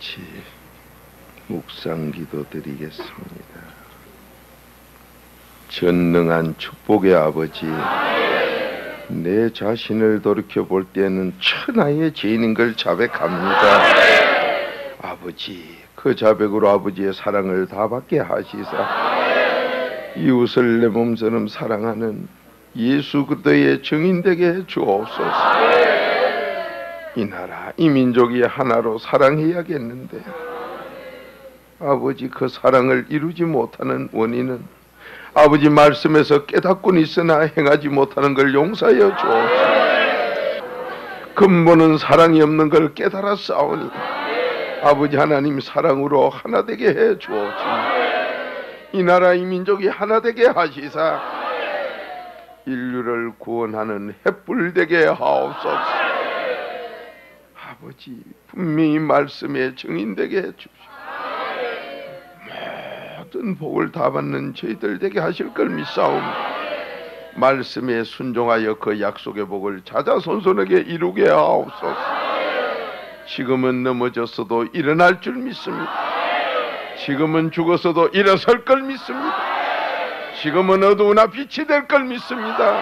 같이 묵상 기도 드리겠습니다. 전능한 축복의 아버지, 내 자신을 돌이켜볼 때는 천하의 죄인인 걸 자백합니다. 아버지, 그 자백으로 아버지의 사랑을 다 받게 하시사 이웃을 내 몸처럼 사랑하는 예수 그리스도의 증인되게 해 주옵소서. 이 나라, 이 민족이 하나로 사랑해야겠는데 아버지, 그 사랑을 이루지 못하는 원인은 아버지 말씀에서 깨닫고는 있으나 행하지 못하는 걸 용서하여 주옵소서. 근본은 사랑이 없는 걸 깨달아 싸우니 아버지 하나님 사랑으로 하나 되게 해 주옵소서. 이 나라, 이 민족이 하나 되게 하시사 인류를 구원하는 횃불 되게 하옵소서. 아버지, 분명히 말씀에 증인되게 해주시오. 모든 복을 다 받는 저희들 되게 하실 걸 믿사오며 말씀에 순종하여 그 약속의 복을 자자손손하게 이루게 하옵소서. 지금은 넘어졌어도 일어날 줄 믿습니다. 지금은 죽었어도 일어설 걸 믿습니다. 지금은 어두우나 빛이 될 걸 믿습니다.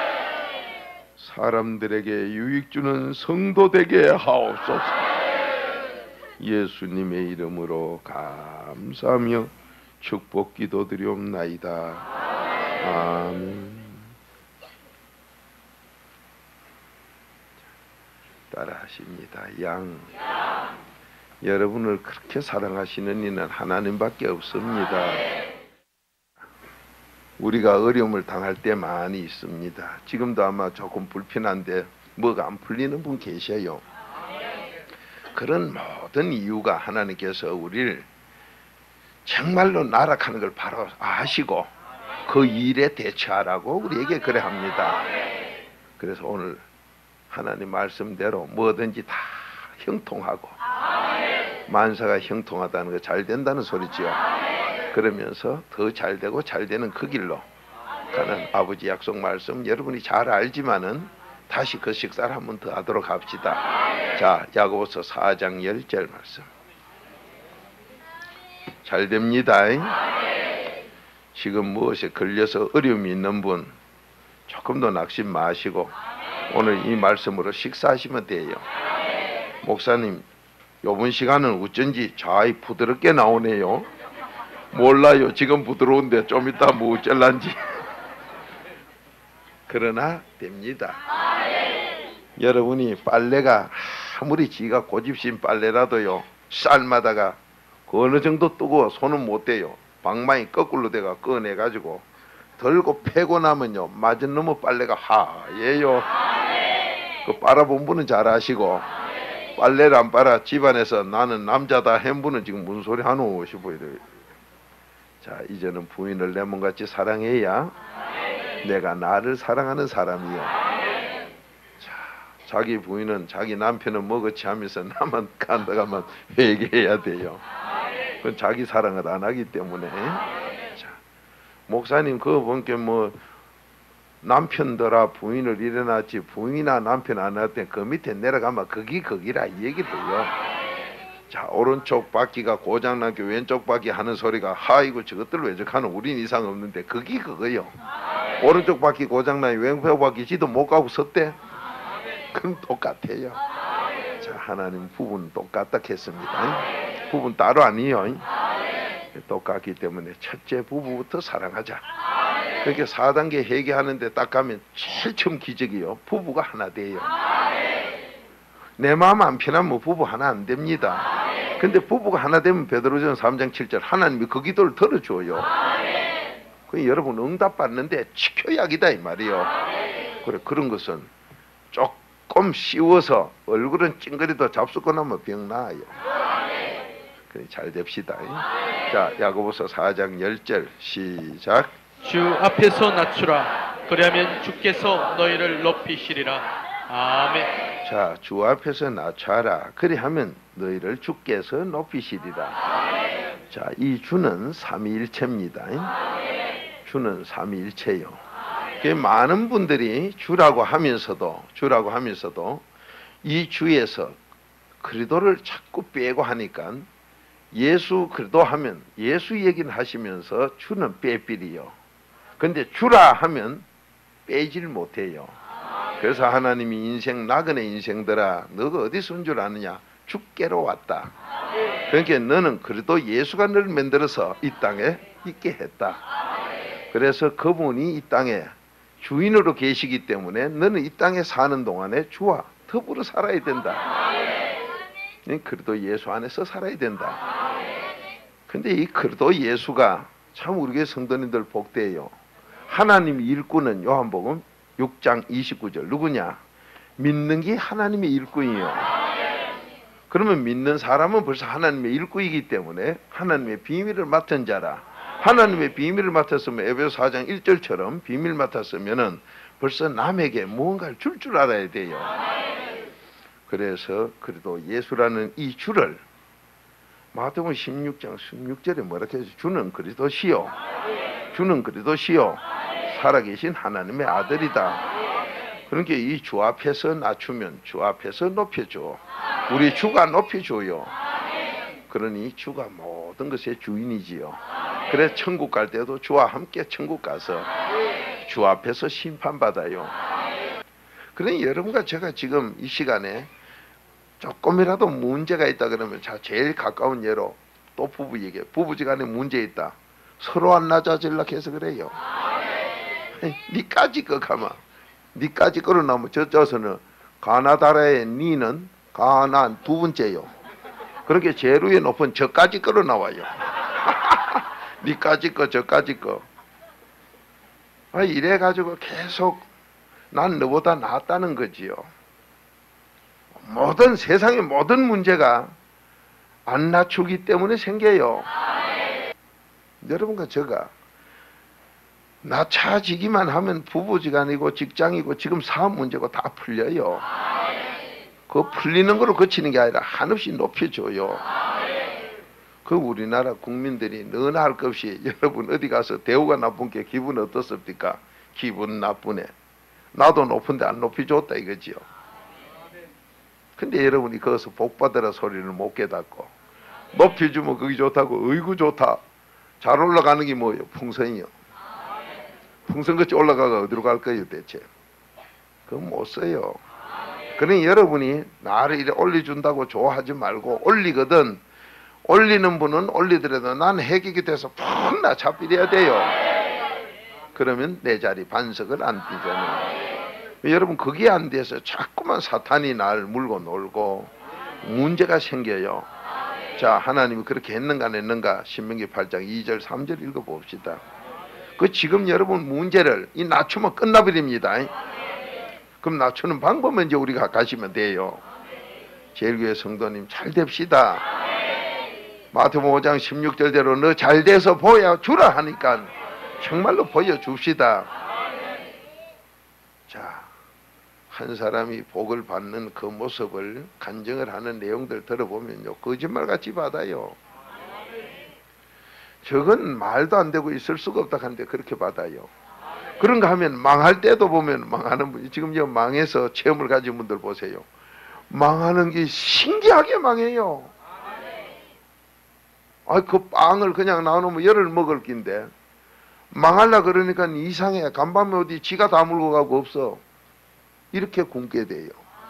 사람들에게 유익 주는 성도 되게 하옵소서. 예수님의 이름으로 감사하며 축복 기도드리옵나이다. 아멘. 따라하십니다. 양. 여러분을 그렇게 사랑하시는 이는 하나님밖에 없습니다. 우리가 어려움을 당할 때 많이 있습니다. 지금도 아마 조금 불편한데 뭐가 안 풀리는 분 계셔요. 그런 모든 이유가 하나님께서 우리를 정말로 나락하는 걸 바로 아시고 그 일에 대처하라고 우리에게 그래 합니다. 그래서 오늘 하나님 말씀대로 뭐든지 다 형통하고 만사가 형통하다는 거 잘 된다는 소리지요. 그러면서 더 잘 되고 잘 되는 그 길로 가는 아버지 약속 말씀 여러분이 잘 알지만은 다시 그 식사를 한 번 더 하도록 합시다. 자, 야고보서 4장 10절 말씀. 잘 됩니다. 지금 무엇에 걸려서 어려움이 있는 분 조금도 낙심 마시고 오늘 이 말씀으로 식사하시면 돼요. 목사님, 요번 시간은 어쩐지 잘 부드럽게 나오네요. 몰라요. 지금 부드러운데 좀 이따 뭐 어쩔란지. 그러나 됩니다. 여러분이 빨래가 아무리 지가 고집신 빨래라도요, 쌀마다가 그 어느 정도 뜨거워 손은 못 대요. 방망이 거꾸로 대가 꺼내가지고 들고 패고 나면요, 맞은 놈의 빨래가 하얘요. 그 빨아본 분은 잘 아시고 빨래를 안 빨아 집안에서 나는 남자다 한 분은 지금 무슨 소리 하노 싶어요. 자, 이제는 부인을 내 몸같이 사랑해야 내가 나를 사랑하는 사람이요. 자, 자기 부인은 자기 남편은 뭐그치 하면서 나만 간다가만 회개해야 돼요. 그건 자기 사랑을 안 하기 때문에. 자, 목사님 그거 보니까 뭐 남편들아 부인을 일어났지 부인이나 남편 안 할 때 그 밑에 내려가면 거기라 이 얘기를 해요. 자, 오른쪽 바퀴가 고장나게 왼쪽 바퀴 하는 소리가 하이고 저것들 왜 저하는 우린 이상 없는데 그거요. 오른쪽 바퀴 고장나게 왼쪽 바퀴 지도 못 가고 섰대. 그럼 똑같아요. 자, 하나님 부부는 똑같다 했습니다. 부부는 따로 아니에요. 똑같기 때문에 첫째 부부부터 사랑하자. 그렇게 4단계 회개하는데 딱 가면 제일 처음 기적이요. 부부가 하나 돼요. 내 마음 안 편하면 부부 하나 안 됩니다. 근데 부부가 하나 되면 베드로전 3장 7절 하나님이 그 기도를 들어줘요. 그 여러분 응답 받는데 지켜야기다 이 말이요. 그래, 그런 것은 조금 씌워서 얼굴은 찡그리도 잡수고 나면 병 나아요. 그래, 잘 됩시다. 자, 야고보서 4장 10절 시작. 주 앞에서 낮추라. 그리하면 주께서 너희를 높이시리라. 아멘. 자, 주 앞에서 낮춰라. 그리하면 너희를 주께서 높이시리라. 자, 이 주는 삼위일체입니다. 주는 삼위일체요. 많은 분들이 주라고 하면서도 이 주에서 그리도를 자꾸 빼고 하니까 예수 그리도 하면 예수 얘기는 하시면서 주는 빼삐리요. 근데 주라 하면 빼질 못해요. 그래서 하나님이 인생 나그네 인생들아 너가 어디서 온 줄 아느냐? 주께로 왔다. 그러니까 너는 그래도 예수가 너를 만들어서 이 땅에 있게 했다. 그래서 그분이 이 땅에 주인으로 계시기 때문에 너는 이 땅에 사는 동안에 주와 더불어 살아야 된다. 그래도 예수 안에서 살아야 된다. 근데 이 그래도 예수가 참 우리 교회 성도님들 복되어요. 하나님 일꾼은 요한복음 6장 29절 누구냐? 믿는 게 하나님의 일꾼이요. 그러면 믿는 사람은 벌써 하나님의 일꾼이기 때문에 하나님의 비밀을 맡은 자라. 하나님의 비밀을 맡았으면 에베소 4장 1절처럼 비밀 맡았으면은 벌써 남에게 무언가를 줄 알아야 돼요. 그래서 그래도 예수라는 이 주를 마태복음 16장 16절에 뭐라 해서 주는 그리스도시요. 주는 그리스도시요. 살아계신 하나님의 아들이다. 그러니까 이 주 앞에서 낮추면 주 앞에서 높여줘. 우리 주가 높여줘요. 그러니 주가 모든 것의 주인이지요. 그래서 천국 갈 때도 주와 함께 천국 가서 주 앞에서 심판받아요. 그러니 여러분과 제가 지금 이 시간에 조금이라도 문제가 있다 그러면 자 제일 가까운 예로 또 부부 얘기해. 부부지간에 문제 있다. 서로 안 낮아질라 해서 그래요. 니까지 거 가마. 니까지 거로 나면 저서는 가나다라의 니는 가난 두 번째요. 그렇게 제일 위에 높은 저까지 거로 나와요. 니까지 거 저까지 거. 이래 가지고 계속 난 너보다 낫다는 거지요. 모든 세상의 모든 문제가 안 낮추기 때문에 생겨요. 여러분과 제가 낮춰지기만 하면 부부지간이고 직장이고 지금 사업 문제고 다 풀려요. 그 풀리는 거로 그치는 게 아니라 한없이 높여줘요. 그 우리나라 국민들이 너나 할 것 없이 여러분 어디 가서 대우가 나쁜 게 기분 어떻습니까? 기분 나쁘네. 나도 높은데 안 높여줬다 이거지요. 근데 여러분이 거기서 복받으라 소리를 못 깨닫고 높여주면 그게 좋다고 어이구 좋다. 잘 올라가는 게 뭐예요? 풍선이요. 풍선같이 올라가가 어디로 갈 거예요 대체? 그건 못 써요. 그러니 여러분이 나를 이래 올려준다고 좋아하지 말고 올리거든. 올리는 분은 올리더라도 난 해격이 돼서 푹 낮춰버려야 돼요. 그러면 내 자리 반석을 안 띄잖아요. 여러분 그게 안 돼서 자꾸만 사탄이 날 물고 놀고 문제가 생겨요. 자 하나님이 그렇게 했는가 안 했는가 신명기 8장 2절 3절 읽어봅시다. 그 지금 여러분 문제를 이 낮추면 끝나버립니다. 그럼 낮추는 방법은 이제 우리가 가시면 돼요. 제일교회 성도님 잘 됩시다. 마태복음 5장 16절대로 너 잘 돼서 보여주라 하니까 정말로 보여줍시다. 자, 한 사람이 복을 받는 그 모습을 간증을 하는 내용들 들어보면요 거짓말같이 받아요. 저건 말도 안 되고 있을 수가 없다 하는데 그렇게 받아요. 그런가 하면 망할 때도 보면 망하는 분이 지금 저 망해서 체험을 가진 분들 보세요. 망하는 게 신기하게 망해요. 그 빵을 그냥 나눠놓으면 열을 먹을 낀데 망하려 그러니까 이상해. 간밤에 어디 지가 다 물고 가고 없어. 이렇게 굶게 돼요.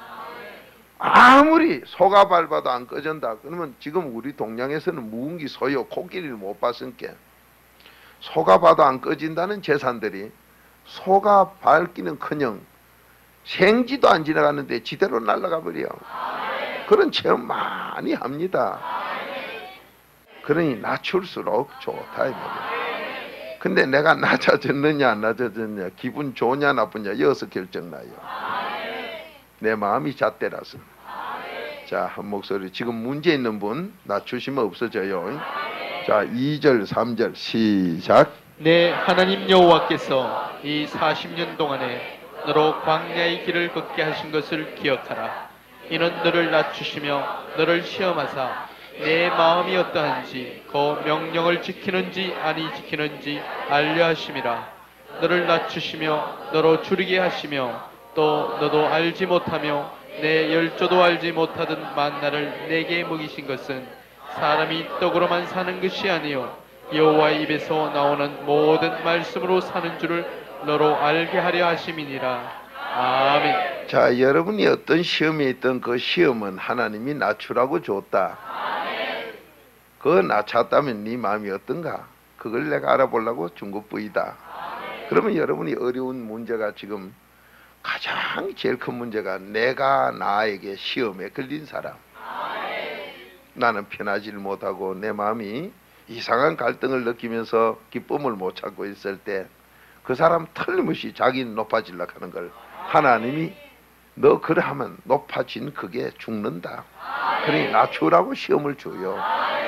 아무리 소가 밟아도 안 꺼진다. 그러면 지금 우리 동양에서는 무은기 소요 코끼리를 못 봤으니까 소가 봐도 안 꺼진다는 재산들이 소가 밟기는커녕 생지도 안 지나가는데 지대로 날아가 버려. 그런 체험 많이 합니다. 그러니 낮출수록 좋다 이 말이야. 근데 내가 낮아졌느냐 안 낮아졌느냐 기분 좋냐 나쁘냐 여기서 결정나요. 내 마음이 잣대라서. 자, 한 목소리 지금 문제 있는 분 낮추시면 없어져요. 자, 2절 3절 시작. 내 하나님 여호와께서 이 40년 동안에 너로 광야의 길을 걷게 하신 것을 기억하라. 이는 너를 낮추시며 너를 시험하사 내 마음이 어떠한지 그 명령을 지키는지 아니 지키는지 알려 하심이라. 너를 낮추시며 너로 줄이게 하시며 또 너도 알지 못하며 내 열조도 알지 못하던 만나를 내게 먹이신 것은 사람이 떡으로만 사는 것이 아니요 여호와의 입에서 나오는 모든 말씀으로 사는 줄을 너로 알게 하려 하심이니라. 아멘. 자, 여러분이 어떤 시험에 있던 그 시험은 하나님이 낮추라고 줬다. 그거 낮췄다면 네 마음이 어떤가? 그걸 내가 알아보려고 준 것뿐이다. 그러면 여러분이 어려운 문제가 지금 가장 제일 큰 문제가 내가 나에게 시험에 걸린 사람. 나는 편하지를 못하고 내 마음이 이상한 갈등을 느끼면서 기쁨을 못 찾고 있을 때 그 사람 틀림없이 자기는 높아지려고 하는 걸 하나님이 너 그러하면 높아진 그게 죽는다. 그러니 낮추라고 시험을 줘요.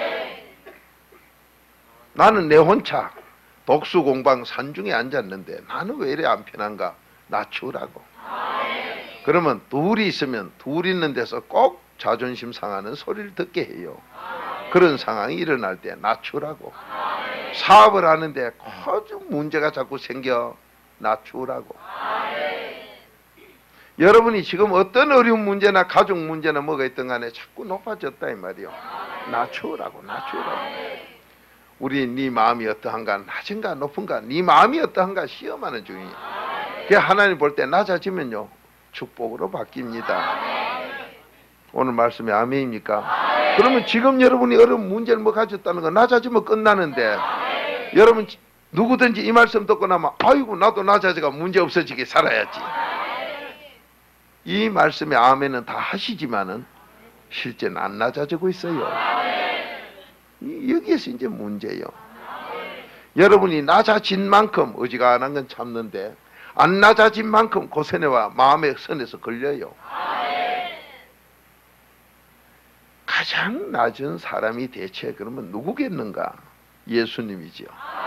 나는 내 혼자 독수공방 산중에 앉았는데 나는 왜 이래 안 편한가? 낮추라고. 그러면 둘이 있으면 둘 있는 데서 꼭 자존심 상하는 소리를 듣게 해요. 그런 상황이 일어날 때 낮추라고. 사업을 하는데 아주 문제가 자꾸 생겨 낮추라고. 여러분이 지금 어떤 어려운 문제나 가족 문제나 뭐가 있든 간에 자꾸 높아졌다 이 말이요. 낮추라고. 우리 네 마음이 어떠한가, 낮은가 높은가, 네 마음이 어떠한가 시험하는 중이에요. 그 하나님 볼 때 낮아지면요 축복으로 바뀝니다. 오늘 말씀이 아멘입니까? 그러면 지금 여러분이 어려운 문제를 뭐 가졌다는 거 낮아지면 끝나는데 여러분 누구든지 이 말씀 듣고 나면 아이고 나도 낮아져가 문제 없어지게 살아야지. 이 말씀에 아멘은 다 하시지만은 실제는 안 낮아지고 있어요. 여기에서 이제 문제예요. 여러분이 낮아진 만큼 어지간한 건 참는데 안 낮아진 만큼 고세뇌와 마음의 선에서 걸려요. 가장 낮은 사람이 대체 그러면 누구겠는가? 예수님이지요.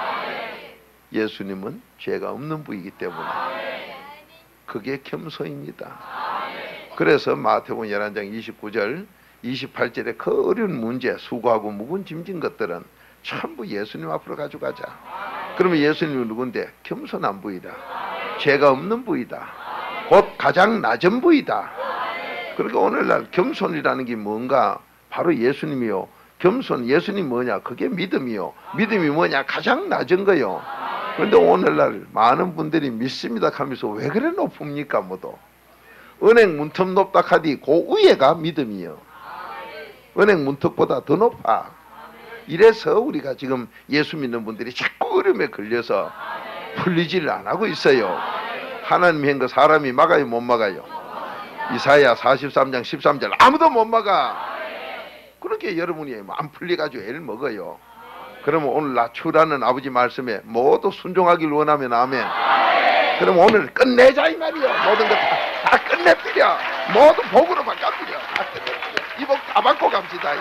예수님은 죄가 없는 분이기 때문에 그게 겸손입니다. 그래서 마태복음 11장 29절 28절에 그 어려운 문제, 수고하고 묵은 짐진 것들은 전부 예수님 앞으로 가져가자. 그러면 예수님은 누군데? 겸손한 부이다. 죄가 없는 부이다. 곧 가장 낮은 부이다. 그러니까 오늘날 겸손이라는 게 뭔가? 바로 예수님이요. 겸손, 예수님 뭐냐? 그게 믿음이요. 믿음이 뭐냐? 가장 낮은 거요. 그런데 오늘날 많은 분들이 믿습니다 하면서 왜 그래 높습니까? 뭐도 은행 문턱 높다 하디 그 위에가 믿음이요. 은행 문턱보다 더 높아. 이래서 우리가 지금 예수 믿는 분들이 자꾸 어려움에 걸려서 풀리지를 안 하고 있어요. 하나님이 한 거 사람이 막아요, 못 막아요? 이사야 43장 13절 아무도 못 막아. 그렇게 여러분이 안 풀려가지고 애를 먹어요. 그러면 오늘 낮추라는 아버지 말씀에 모두 순종하길 원하면 아멘. 그럼 오늘 끝내자 이 말이요. 모든 것 다 끝내버려. 모두 복으로 바꿔버려. 다 끝내버려. 이 복 다 받고 갑시다.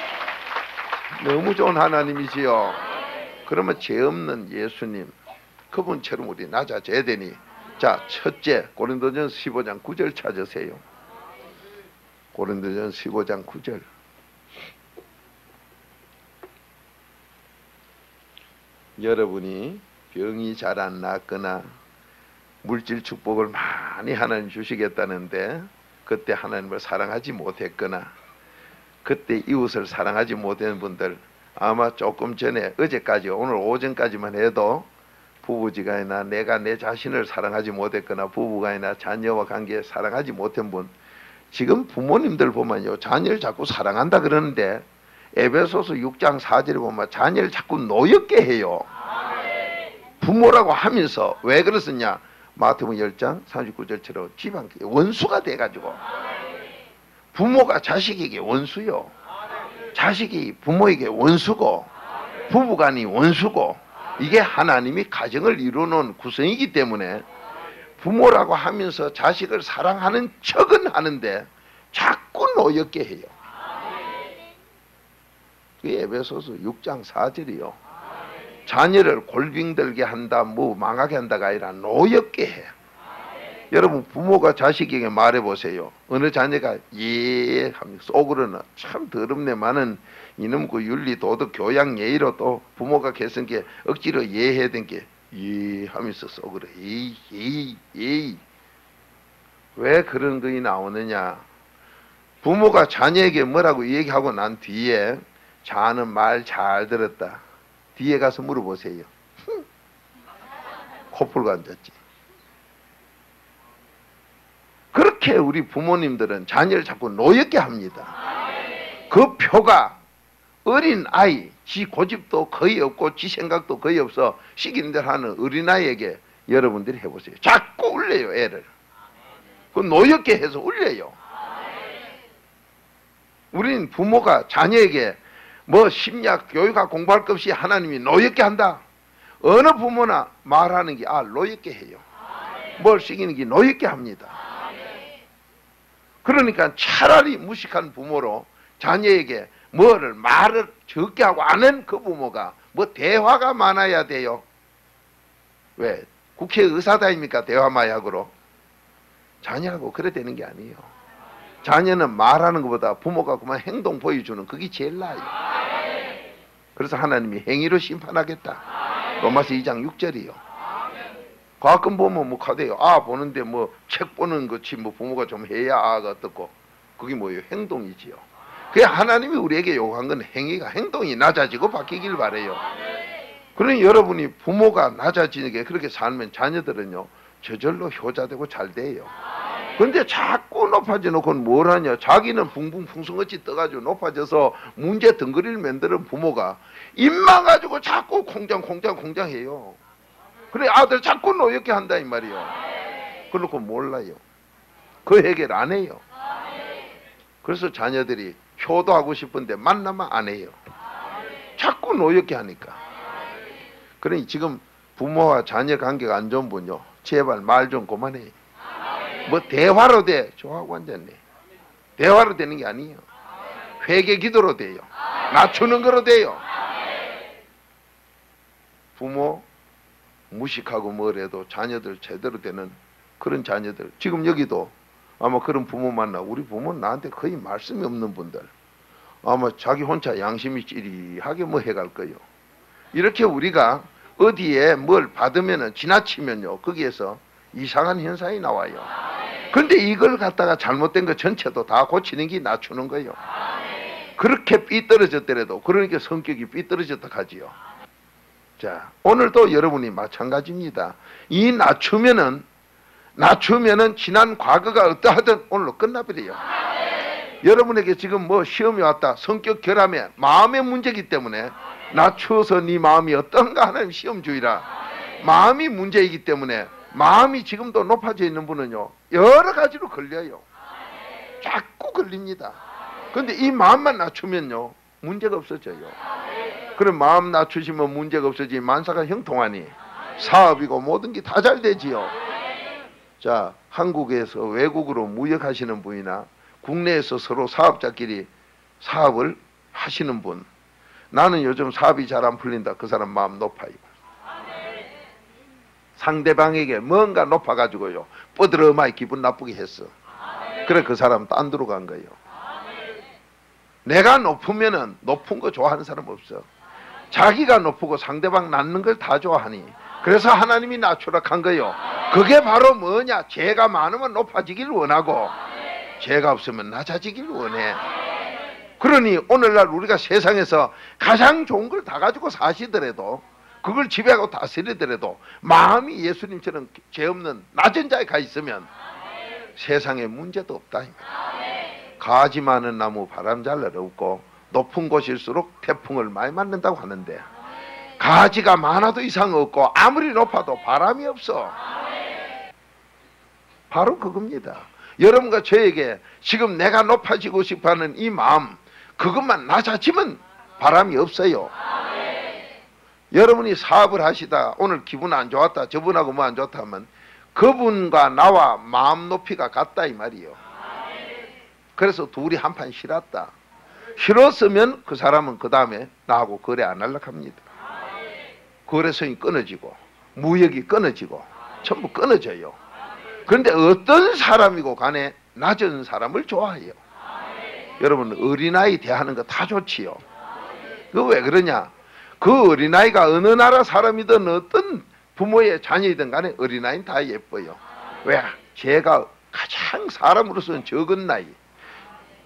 너무 좋은 하나님이지요. 그러면 죄 없는 예수님 그분처럼 우리 낮아져야 되니 자 첫째 고린도전서 15장 9절 찾으세요. 고린도전서 15장 9절 여러분이 병이 잘 안 낫거나 물질 축복을 많이 하나님 주시겠다는데 그때 하나님을 사랑하지 못했거나 그때 이웃을 사랑하지 못한 분들 아마 조금 전에 어제까지 오늘 오전까지만 해도 부부지간이나 내가 내 자신을 사랑하지 못했거나 부부간이나 자녀와 관계에 사랑하지 못한 분 지금 부모님들 보면요 자녀를 자꾸 사랑한다 그러는데 에베소서 6장 4절에 보면 자녀를 자꾸 노엽게 해요. 부모라고 하면서 왜 그랬었냐? 마태복음 10장 39절처럼 집안 원수가 돼가지고 부모가 자식에게 원수요. 자식이 부모에게 원수고 부부간이 원수고 이게 하나님이 가정을 이루는 구성이기 때문에 부모라고 하면서 자식을 사랑하는 척은 하는데 자꾸 노엽게 해요. 그게 에베소서 6장 4절이요. 자녀를 골빙들게 한다, 뭐 망하게 한다가 아니라 노엽게 해. 여러분 부모가 자식에게 말해보세요. 어느 자녀가 예 하면 속으로는 참 더럽네만은 이놈 그 윤리 도덕 교양 예의로 또 부모가 개선 게 억지로 예해야 된 게 예 하면서 속으로 예의 왜 그런 것이 나오느냐? 부모가 자녀에게 뭐라고 얘기하고 난 뒤에 자는 말 잘 들었다. 뒤에 가서 물어보세요. 코 풀고 앉았지. 그렇게 우리 부모님들은 자녀를 자꾸 노엽게 합니다. 그 표가 어린 아이, 지 고집도 거의 없고 지 생각도 거의 없어 시키는 대로 하는 어린아이에게 여러분들이 해보세요. 자꾸 울려요, 애를. 그 노엽게 해서 울려요. 우린 부모가 자녀에게 뭐 심리학 교육학 공부할 것 없이 하나님이 노엽게 한다. 어느 부모나 말하는 게 노엽게 해요. 뭘 시키는 게 노엽게 합니다. 그러니까 차라리 무식한 부모로 자녀에게 뭐를 말을 적게 하고 아는 그 부모가 뭐 대화가 많아야 돼요. 왜? 국회의사다입니까? 대화 마약으로. 자녀하고 그래 되는 게 아니에요. 자녀는 말하는 것보다 부모가 그만 행동 보여주는 그게 제일 나아요. 그래서 하나님이 행위로 심판하겠다. 로마서 2장 6절이요. 가끔 보면 뭐 카대요. 보는데 뭐 책 보는 것이 뭐 부모가 좀 해야 어떻고. 그게 뭐예요? 행동이지요. 그게 하나님이 우리에게 요구한 건 행위가 행동이 낮아지고 바뀌길 바래요. 그러니 여러분이 부모가 낮아지게 그렇게 살면 자녀들은요 저절로 효자되고 잘 돼요. 근데 자꾸 높아져놓고는 뭘 하냐. 자기는 붕붕 풍성같이 떠가지고 높아져서 문제 덩거리를 만드는 부모가 입만 가지고 자꾸 콩장 해요. 그래 아들 자꾸 노엽게 한다 이 말이요. 그러고 몰라요. 그 해결 안 해요. 그래서 자녀들이 효도하고 싶은데 만나면 안 해요. 자꾸 노엽게 하니까. 그러니 지금 부모와 자녀 관계가 안 좋은 분요 제발 말 좀 그만해. 뭐 대화로 돼. 좋아하고 앉았네. 대화로 되는 게 아니에요. 회개 기도로 돼요. 낮추는 거로 돼요. 부모 무식하고 뭐래도 자녀들 제대로 되는 그런 자녀들. 지금 여기도 아마 그런 부모 만나. 우리 부모는 나한테 거의 말씀이 없는 분들. 아마 자기 혼자 양심이 찌리하게 뭐 해갈 거예요. 이렇게 우리가 어디에 뭘 받으면은 지나치면요 거기에서 이상한 현상이 나와요. 근데 이걸 갖다가 잘못된 거 전체도 다 고치는 게 낮추는 거예요. 그렇게 삐뚤어졌더라도 그러니까 성격이 삐뚤어졌다 하지요. 자, 오늘도 여러분이 마찬가지입니다. 이 낮추면은 지난 과거가 어떠하든 오늘로 끝나버려요. 여러분에게 지금 뭐 시험이 왔다. 성격 결함에 마음의 문제이기 때문에 낮추어서 네 마음이 어떤가 하나님 시험 주의라. 마음이 문제이기 때문에 마음이 지금도 높아져 있는 분은요 여러 가지로 걸려요. 자꾸 걸립니다. 그런데 이 마음만 낮추면요 문제가 없어져요. 그럼 마음 낮추시면 문제가 없어지니 만사가 형통하니 사업이고 모든 게 다 잘 되지요. 자, 한국에서 외국으로 무역하시는 분이나 국내에서 서로 사업자끼리 사업을 하시는 분, 나는 요즘 사업이 잘 안 풀린다. 그 사람 마음 높아요. 상대방에게 뭔가 높아가지고요 뻐드러마이 기분 나쁘게 했어. 그래 그 사람 딴 데로 간 거예요. 내가 높으면은 높은 거 좋아하는 사람 없어. 자기가 높고 상대방 낮는 걸 다 좋아하니 그래서 하나님이 낮추라 한 거예요. 그게 바로 뭐냐. 죄가 많으면 높아지길 원하고 죄가 없으면 낮아지길 원해. 그러니 오늘날 우리가 세상에서 가장 좋은 걸 다 가지고 사시더라도 그걸 지배하고 다스리더라도 마음이 예수님처럼 죄 없는 낮은 자에 가 있으면 세상에 문제도 없다. 가지 많은 나무 바람 잘 날 없고 높은 곳일수록 태풍을 많이 맞는다고 하는데 가지가 많아도 이상 없고 아무리 높아도 바람이 없어. 바로 그겁니다. 여러분과 저에게 지금 내가 높아지고 싶어하는 이 마음 그것만 낮아지면 바람이 없어요. 여러분이 사업을 하시다 오늘 기분 안 좋았다 저분하고 뭐 안 좋다 하면 그분과 나와 마음 높이가 같다 이 말이요. 그래서 둘이 한판 싫었다. 싫었으면 그 사람은 그 다음에 나하고 거래 안 하려고 합니다. 거래성이 끊어지고 무역이 끊어지고 전부 끊어져요. 그런데 어떤 사람이고 간에 낮은 사람을 좋아해요. 여러분 어린아이 대하는 거 다 좋지요. 그 왜 그러냐. 그 어린아이가 어느 나라 사람이든 어떤 부모의 자녀이든 간에 어린아이는 다 예뻐요. 왜? 제가 가장 사람으로서는 적은 나이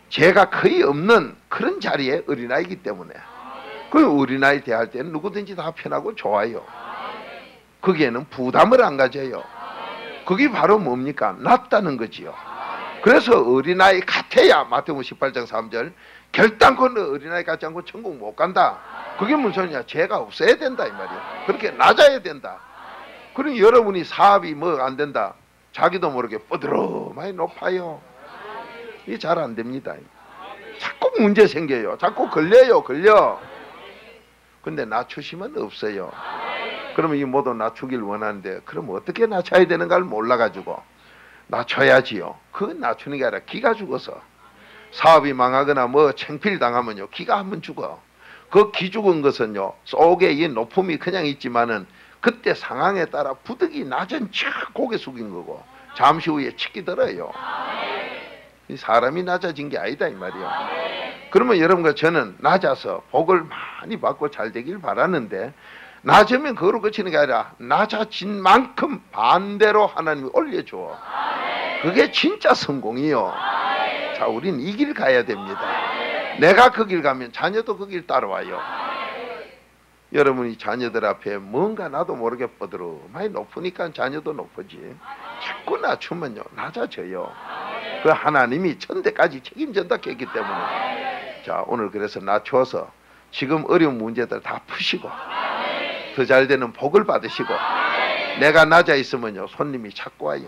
죄가 거의 없는 그런 자리에 어린아이이기 때문에 그 어린아이 대할 때는 누구든지 다 편하고 좋아요. 거기에는 부담을 안 가져요. 그게 바로 뭡니까? 낫다는 거지요. 그래서 어린아이 같아야 마태복음 18장 3절 결단코 너 어린아이 같지 않고 천국 못 간다. 그게 무슨 소리냐? 죄가 없어야 된다 이 말이야. 그렇게 낮아야 된다. 그러니 여러분이 사업이 뭐 안 된다. 자기도 모르게 뻗으러많이 높아요. 이게 잘 안 됩니다. 자꾸 문제 생겨요. 자꾸 걸려. 근데 낮추시면 없어요. 그러면 이 모두 낮추길 원하는데 그럼 어떻게 낮춰야 되는가를 몰라가지고 낮춰야지요. 그 낮추는 게 아니라 기가 죽어서 사업이 망하거나 뭐 창피를 당하면요 기가 한번 죽어. 그 기 죽은 것은요 속에 이 높음이 그냥 있지만은 그때 상황에 따라 부득이 낮은 척 고개 숙인 거고 잠시 후에 치기 들어요. 이 사람이 낮아진 게 아니다 이 말이요. 그러면 여러분과 저는 낮아서 복을 많이 받고 잘 되길 바라는데 낮으면 그거로 그치는 게 아니라 낮아진 만큼 반대로 하나님이 올려줘. 그게 진짜 성공이요. 자, 우린 이 길 가야 됩니다. 내가 그 길 가면 자녀도 그 길 따라와요. 여러분이 자녀들 앞에 뭔가 나도 모르게 뻗으러 많이 높으니까 자녀도 높아지. 자꾸 낮추면요 낮아져요. 그 하나님이 천대까지 책임진다 했기 때문에 자 오늘 그래서 낮춰서 지금 어려운 문제들 다 푸시고 더 잘 되는 복을 받으시고 내가 낮아 있으면요 손님이 찾고 와요.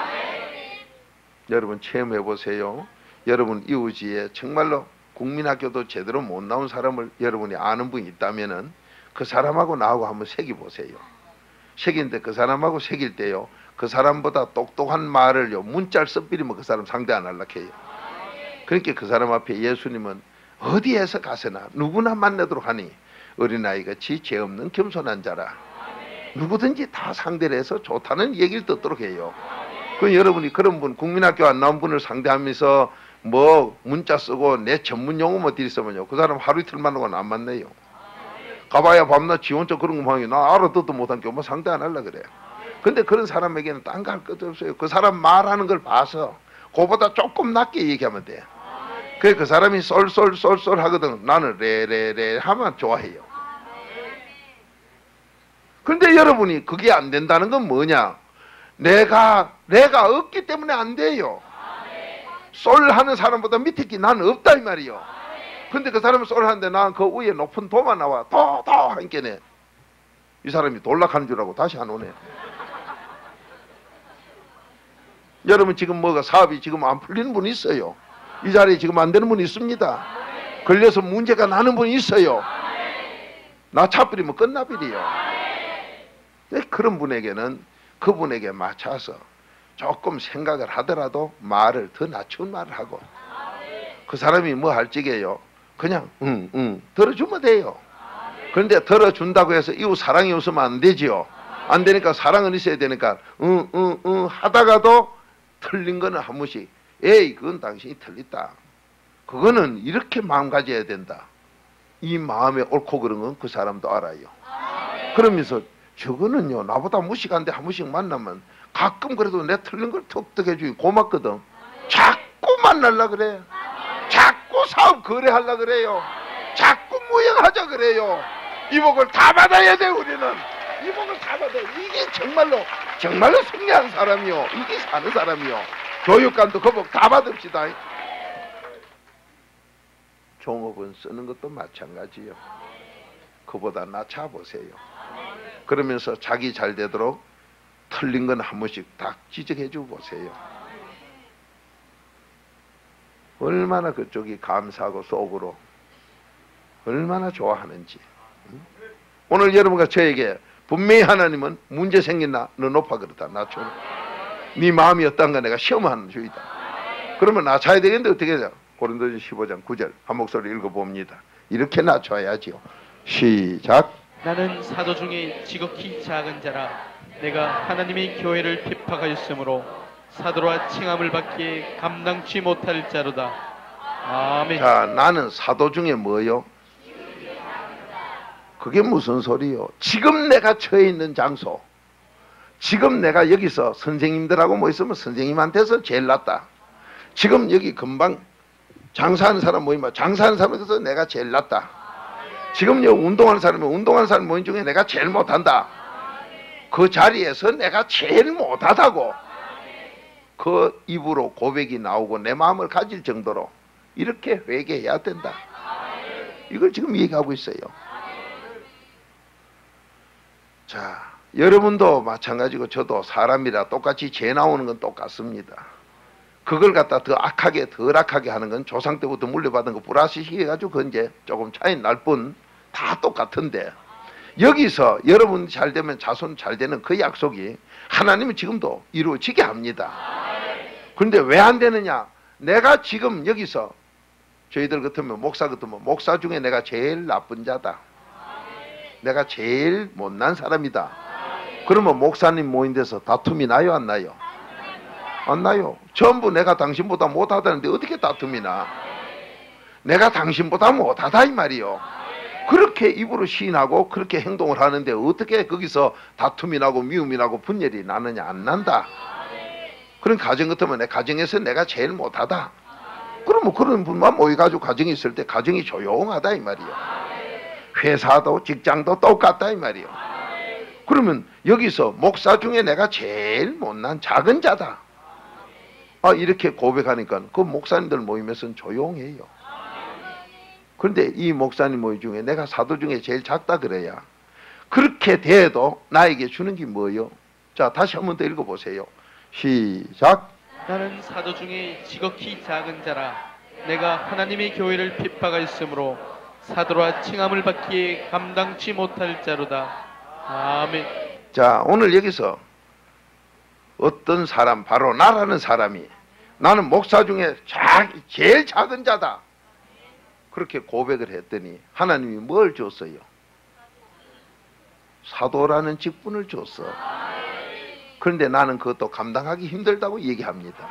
여러분 체험해 보세요. 여러분 이웃지에 정말로 국민학교도 제대로 못 나온 사람을 여러분이 아는 분이 있다면은 그 사람하고 나하고 한번 새기 보세요. 새기는데 그 사람하고 새길 때요 그 사람보다 똑똑한 말을요 문자를 써버리면 그 사람 상대 안 할락해요. 그러니까 그 사람 앞에 예수님은 어디에서 가서나 누구나 만나도록 하니 어린아이같이 죄 없는 겸손한 자라. 누구든지 다 상대를 해서 좋다는 얘기를 듣도록 해요. 그 여러분이 그런 분 국민학교 안 나온 분을 상대하면서 뭐 문자 쓰고 내 전문 용어 뭐 들이쓰면요 그 사람 하루 이틀 만나고는 안 만나요. 가봐야 밤낮 지 혼자 그런 거 하니 나 알아듣도 못한 게 뭐 상대 안 하려 그래. 근데 그런 사람에게는 딴 거 할 것도 없어요. 그 사람 말하는 걸 봐서 그보다 조금 낮게 얘기하면 돼. 그래 그 사람이 쏠쏠 하거든. 나는 레레레 하면 좋아해요. 근데 여러분이 그게 안 된다는 건 뭐냐? 내가 없기 때문에 안 돼요. 쏠 하는 사람보다 밑에 게 나는 없다 이 말이요. 근데 그 사람은 쏠 하는데 난 그 위에 높은 도만 나와 도 한께네. 이 사람이 돌락하는 줄 알고 다시 안 오네. 여러분 지금 뭐가 사업이 지금 안 풀리는 분이 있어요. 이 자리에 지금 안 되는 분이 있습니다. 걸려서 문제가 나는 분이 있어요. 나 차버리면 끝나버려요. 그런 분에게는 그분에게 맞춰서 조금 생각을 하더라도 말을 더 낮춘 말을 하고 그 사람이 뭐 할 적에요 그냥 들어주면 돼요. 그런데 들어준다고 해서 이웃 사랑이 없으면 안 되지요. 안 되니까 사랑은 있어야 되니까 하다가도 틀린 거는 한 번씩 에이 그건 당신이 틀렸다. 그거는 이렇게 마음 가져야 된다. 이 마음에 옳고 그른 건 그 사람도 알아요. 그러면서 저거는요 나보다 무식한데 한 번씩 만나면 가끔 그래도 내 틀린 걸 톡톡 해주기 고맙거든. 자꾸 만날라 그래. 자꾸 사업 거래하려 그래요. 자꾸 무역하자 그래요. 이 복을 다 받아야 돼. 우리는 이 복을 다 받아. 이게 정말로 승리한 사람이요. 이게 사는 사람이요. 교육관도 그 복 다 받읍시다. 종업원 쓰는 것도 마찬가지요. 그보다 낮춰보세요. 그러면서 자기 잘 되도록 틀린 건 한 번씩 딱 지적해 주고 보세요. 얼마나 그쪽이 감사하고 속으로 얼마나 좋아하는지. 오늘 여러분과 저에게 분명히 하나님은 문제 생겼나 너 높아 그렇다 낮춰. 네 마음이 어떤가 내가 시험하는 주의다. 그러면 낮춰야 되겠는데 어떻게 해야 돼? 고린도전 15장 9절 한 목소리 읽어봅니다. 이렇게 낮춰야지요. 시작. 나는 사도 중에 지극히 작은 자라 내가 하나님의 교회를 핍박하였으므로 사도라 칭함을 받기에 감당치 못할 자로다. 아멘. 자, 나는 사도 중에 뭐요? 그게 무슨 소리요? 지금 내가 처해 있는 장소, 지금 내가 여기서 선생님들하고 뭐 있으면 선생님한테서 제일 낫다. 지금 여기 금방 장사하는 사람 모이면 장사하는 사람에서 내가 제일 낫다. 지금요 운동하는 사람이 운동하는 사람 모임 중에 내가 제일 못한다. 그 자리에서 내가 제일 못하다고 그 입으로 고백이 나오고 내 마음을 가질 정도로 이렇게 회개해야 된다. 이걸 지금 얘기하고 있어요. 자, 여러분도 마찬가지고 저도 사람이라 똑같이 죄 나오는 건 똑같습니다. 그걸 갖다 더 악하게 덜 악하게 하는 건 조상 때부터 물려받은 거 플러스 시켜가지고 그 이제 조금 차이 날 뿐 다 똑같은데 여기서 여러분 잘 되면 자손 잘 되는 그 약속이 하나님은 지금도 이루어지게 합니다. 그런데 왜 안 되느냐? 내가 지금 여기서 저희들 같으면 목사 같으면 목사 중에 내가 제일 나쁜 자다. 내가 제일 못난 사람이다. 그러면 목사님 모인 데서 다툼이 나요 안 나요? 안 나요. 전부 내가 당신보다 못하다는데 어떻게 다툼이 나? 내가 당신보다 못하다 이 말이요. 그렇게 입으로 시인하고 그렇게 행동을 하는데 어떻게 거기서 다툼이 나고 미움이 나고 분열이 나느냐? 안 난다. 그런 가정 같으면 내 가정에서 내가 제일 못하다. 그러면 그런 분만 모여가지고 가정이 있을 때 가정이 조용하다 이 말이요. 회사도 직장도 똑같다 이 말이요. 그러면 여기서 목사 중에 내가 제일 못난 작은 자다. 이렇게 고백하니까 그 목사님들 모임에서는 조용해요. 그런데 이 목사님 모임 중에 내가 사도 중에 제일 작다 그래야 그렇게 돼도 나에게 주는 게 뭐예요? 자, 다시 한 번 더 읽어보세요. 시작. 나는 사도 중에 지극히 작은 자라. 내가 하나님의 교회를 핍박하였으므로 사도라 칭함을 받기에 감당치 못할 자로다. 아멘. 자, 오늘 여기서 어떤 사람, 바로 나라는 사람이 나는 목사 중에 제일 작은 자다. 그렇게 고백을 했더니 하나님이 뭘 줬어요? 사도라는 직분을 줬어. 그런데 나는 그것도 감당하기 힘들다고 얘기합니다.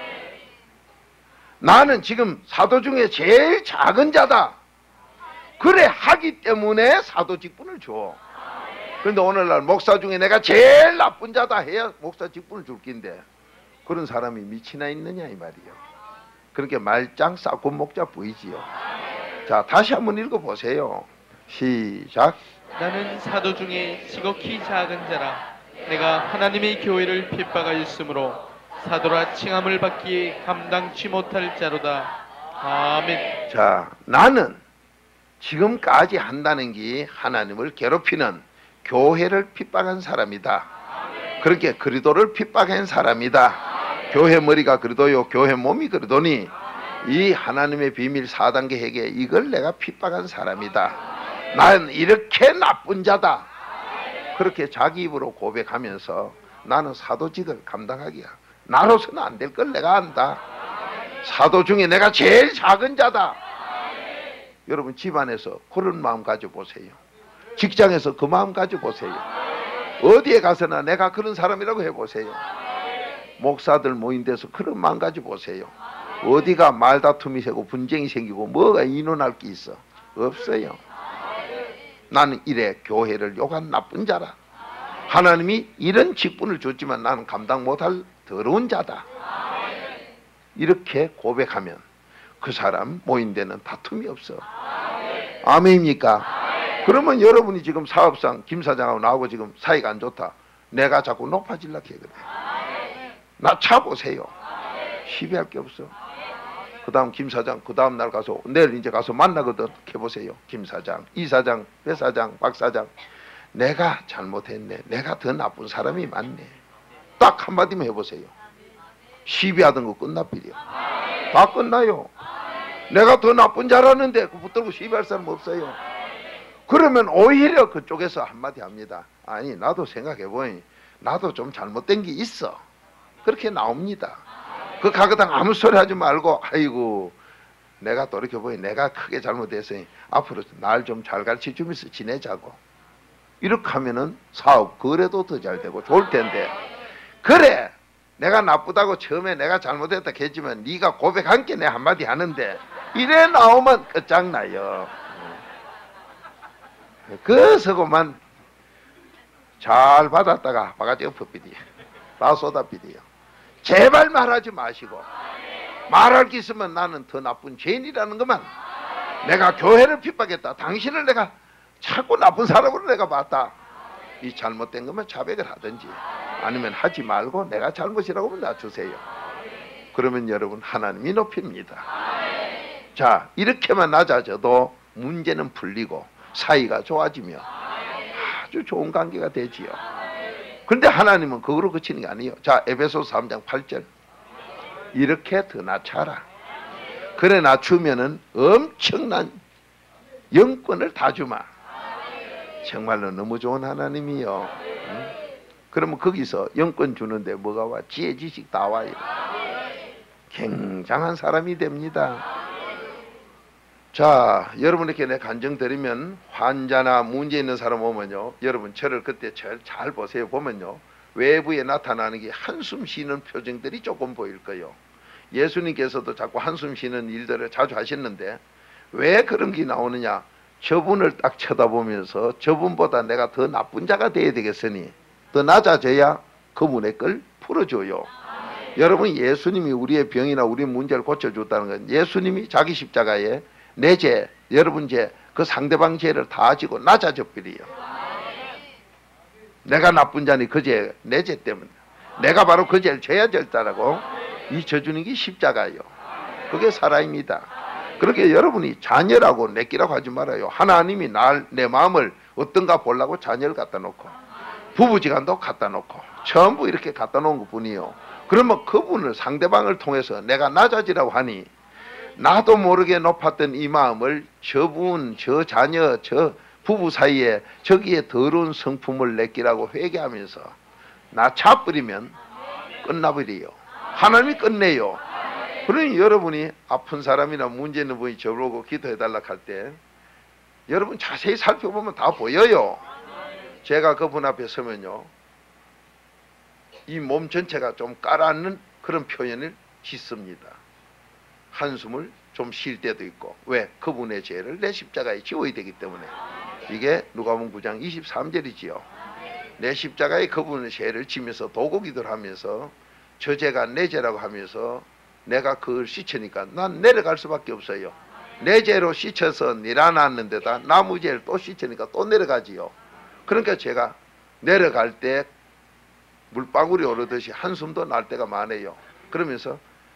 나는 지금 사도 중에 제일 작은 자다. 그래 하기 때문에 사도 직분을 줘. 그런데 오늘날 목사 중에 내가 제일 나쁜 자다 해야 목사 직분을 줄 낀데 그런 사람이 미치나 있느냐 이 말이요. 그렇게 말짱 싹고 목자 보이지요. 자, 다시 한번 읽어보세요. 시작. 나는 사도 중에 지극히 작은 자라. 내가 하나님의 교회를 핍박하였으므로 사도라 칭함을 받기에 감당치 못할 자로다. 아멘. 자, 나는 지금까지 한다는 게 하나님을 괴롭히는 교회를 핍박한 사람이다. 그렇게 그리도를 핍박한 사람이다. 교회 머리가 그리도요, 교회 몸이 그리도니 이 하나님의 비밀 4단계 회개 이걸 내가 핍박한 사람이다. 나는 이렇게 나쁜 자다. 그렇게 자기 입으로 고백하면서 나는 사도직을 감당하기야 나로서는 안 될 걸 내가 안다. 사도 중에 내가 제일 작은 자다. 여러분 집안에서 그런 마음 가져보세요. 직장에서 그 마음 가져보세요. 어디에 가서나 내가 그런 사람이라고 해보세요. 목사들 모인 데서 그런 마음 가져보세요. 어디가 말다툼이 생기고 분쟁이 생기고 뭐가 인원할 게 있어? 없어요. 나는 이래 교회를 욕한 나쁜 자라. 하나님이 이런 직분을 줬지만 나는 감당 못할 더러운 자다. 이렇게 고백하면 그 사람 모인 데는 다툼이 없어. 아멘입니까? 그러면 여러분이 지금 사업상 김 사장하고 나하고 지금 사이가 안 좋다. 내가 자꾸 높아지려고 해 그래. 나 차보세요. 시비할 게 없어. 그 다음 김 사장 그 다음 날 가서 내일 이제 가서 만나거든. 해보세요. 김 사장, 이 사장, 배 사장, 박 사장. 내가 잘못했네. 내가 더 나쁜 사람이 맞네. 딱 한마디만 해보세요. 시비하던 거 끝나버려. 다 끝나요. 내가 더 나쁜 자라는데 그 붙들고 시비할 사람 없어요. 그러면 오히려 그쪽에서 한마디 합니다. 아니 나도 생각해보니 나도 좀 잘못된 게 있어. 그렇게 나옵니다. 그 가거당 아무 소리 하지 말고 아이고 내가 돌이켜보니 내가 크게 잘못했으니 앞으로 날 좀 잘 가르쳐주면서 지내자고. 이렇게 하면은 사업 거래도 더 잘 되고 좋을 텐데 그래 내가 나쁘다고 처음에 내가 잘못했다 했지만 네가 고백한 게 내 한마디 하는데 이래 나오면 끝장나요. 그서고만 잘 받았다가 바가지 엎어비디요. 다 쏟아비디요. 제발 말하지 마시고 말할 게 있으면 나는 더 나쁜 죄인이라는 것만. 내가 교회를 핍박했다. 당신을 내가 자꾸 나쁜 사람으로 내가 봤다. 이 잘못된 것만 자백을 하든지 아니면 하지 말고 내가 잘못이라고 하면 놔주세요. 그러면 여러분 하나님이 높입니다. 자, 이렇게만 낮아져도 문제는 풀리고 사이가 좋아지며 아주 좋은 관계가 되지요. 그런데 하나님은 그거로 그치는 게 아니에요. 자, 에베소서 3장 8절. 이렇게 더 낮춰라. 그래 낮추면은 엄청난 영권을 다 주마. 정말로 너무 좋은 하나님이요. 그러면 거기서 영권 주는데 뭐가 와? 지혜 지식 다 와요. 굉장한 사람이 됩니다. 자, 여러분에게 내 간증 드리면 환자나 문제 있는 사람 오면요, 여러분 저를 그때 잘 보세요. 보면요, 외부에 나타나는 게 한숨 쉬는 표정들이 조금 보일 거예요. 예수님께서도 자꾸 한숨 쉬는 일들을 자주 하셨는데 왜 그런 게 나오느냐? 저분을 딱 쳐다보면서 저분보다 내가 더 나쁜 자가 돼야 되겠으니 더 낮아져야 그분의 걸 풀어줘요. 여러분, 예수님이 우리의 병이나 우리 문제를 고쳐줬다는 건 예수님이 자기 십자가에 내 죄, 여러분 죄, 그 상대방 죄를 다 지고 낮아져 버려요. 내가 나쁜 자니 그 죄, 내 죄 때문에 내가 바로 그 죄를 져야 될다라고 이 져주는 게 십자가예요. 그게 살아입니다. 그렇게 여러분이 자녀라고 내끼라고 하지 말아요. 하나님이 내 마음을 어떤가 보려고 자녀를 갖다 놓고 부부지간도 갖다 놓고 전부 이렇게 갖다 놓은 것 뿐이요. 그러면 그분을 상대방을 통해서 내가 낮아지라고 하니 나도 모르게 높았던 이 마음을 저분, 저 자녀, 저 부부 사이에 저기에 더러운 성품을 내끼라고 회개하면서 나 차버리면 끝나버려요. 하나님이 끝내요. 그러니 여러분이 아픈 사람이나 문제 있는 분이 저보고 기도해달라 할 때 여러분 자세히 살펴보면 다 보여요. 제가 그분 앞에 서면요, 이 몸 전체가 좀 가라앉는 그런 표현을 짓습니다. 한숨을 좀 쉴 때도 있고. 왜? 그분의 죄를 내 십자가에 지워야 되기 때문에. 이게 누가복음 9장 23절이지요. 내 십자가에 그분의 죄를 지면서 도구기도를 하면서 저 죄가 내 죄라고 하면서 내가 그걸 씻으니까 난 내려갈 수밖에 없어요. 내 죄로 씻어서 내려놨는 데다 나무 죄를 또 씻으니까 또 내려가지요. 그러니까 제가 내려갈 때 물방울이 오르듯이 한숨도 날 때가 많아요. 그러면서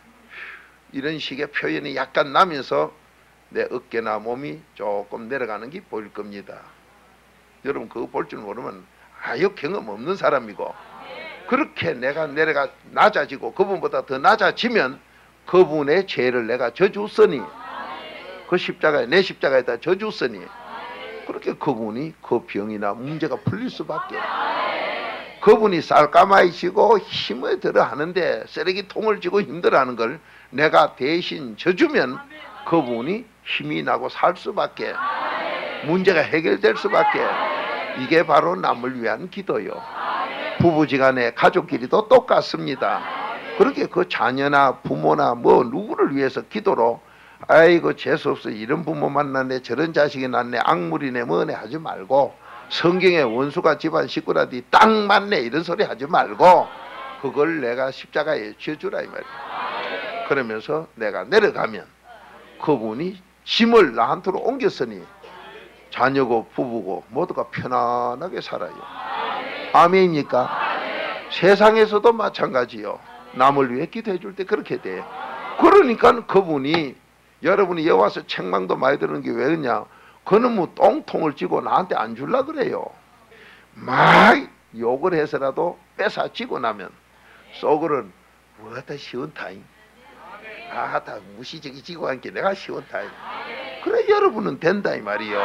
이런 식의 표현이 약간 나면서 내 어깨나 몸이 조금 내려가는 게 보일 겁니다. 여러분 그거 볼 줄 모르면 아유 경험 없는 사람이고, 그렇게 내가 내려가 낮아지고 그분보다 더 낮아지면 그분의 죄를 내가 져주었으니, 그 십자가에 내 십자가에다 져주었으니 그렇게 그분이 그 병이나 문제가 풀릴 수밖에. 그분이 쌀까마이 지고 힘을 들어 하는데 쓰레기통을 지고 힘들어하는 걸 내가 대신 져주면 그분이 힘이 나고 살 수밖에, 문제가 해결될 수밖에. 이게 바로 남을 위한 기도요. 부부지간에 가족끼리도 똑같습니다. 그렇게 그 자녀나 부모나 뭐 누구를 위해서 기도로 아이고 재수없어 이런 부모 만났네 저런 자식이 낳네 악물이네 뭐네 하지 말고, 성경에 원수가 집안 식구라디 딱 맞네 이런 소리 하지 말고 그걸 내가 십자가에 지어주라 이 말이야. 그러면서 내가 내려가면 그분이 짐을 나한테로 옮겼으니 자녀고 부부고 모두가 편안하게 살아요. 아멘입니까? 세상에서도 마찬가지요. 남을 위해 기도해 줄 때 그렇게 돼. 그러니까 그분이, 여러분이 여기 와서 책망도 많이 들은 게 왜 그러냐, 그는 뭐 똥통을 쥐고 나한테 안 줄라 그래요. 막 욕을 해서라도 뺏어지고 나면 속으로는 뭐다 시원타임, 다 무시적이 지고 한 게 내가 시원타임. 그래 여러분은 된다 이 말이요.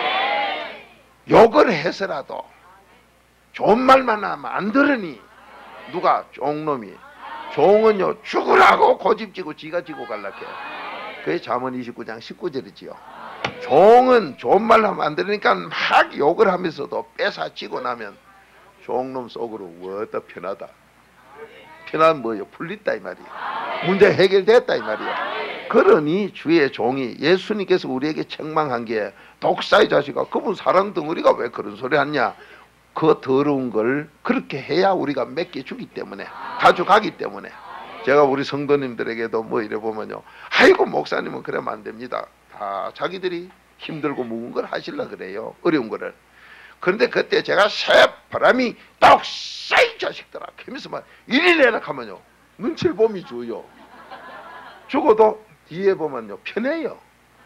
욕을 해서라도 좋은 말만 하면 안 들으니 누가 종놈이, 종은요 죽으라고 고집지고 지가 지고 갈라게. 그게 잠언 29장 19절이지요. 종은 좋은 말 하면 안 들으니까 막 욕을 하면서도 뺏어지고 나면 종놈 속으로 워다 편하다. 편한 뭐요? 풀렸다 이 말이에요. 문제 해결됐다 이 말이에요. 그러니 주의 종이, 예수님께서 우리에게 책망한 게 독사의 자식아 그분 사랑 덩어리가 왜 그런 소리 하냐, 그 더러운 걸 그렇게 해야 우리가 맡겨주기 때문에, 가져가기 때문에 제가 우리 성도님들에게도 뭐 이래 보면요, 아이고 목사님은 그러면 안 됩니다. 다 자기들이 힘들고 무거운 걸 하시려 그래요. 어려운 거를. 그런데 그때 제가 새바람이 떡사이 자식들아 하면서 막 이리 내라 하면요, 눈치를 보면 줘요. 죽어도 뒤에 보면요 편해요.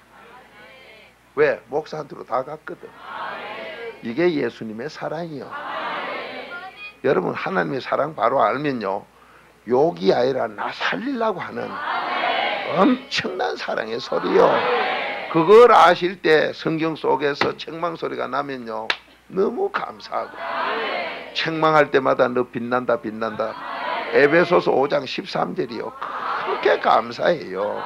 왜? 목사한테로 다 갔거든. 이게 예수님의 사랑이요. 여러분 하나님의 사랑 바로 알면요, 욕이 아니라 나 살리려고 하는 엄청난 사랑의 소리요. 그걸 아실 때 성경 속에서 책망 소리가 나면요 너무 감사하고, 책망할 때마다 너 빛난다 빛난다, 에베소서 5장 13절이요 그렇게 감사해요.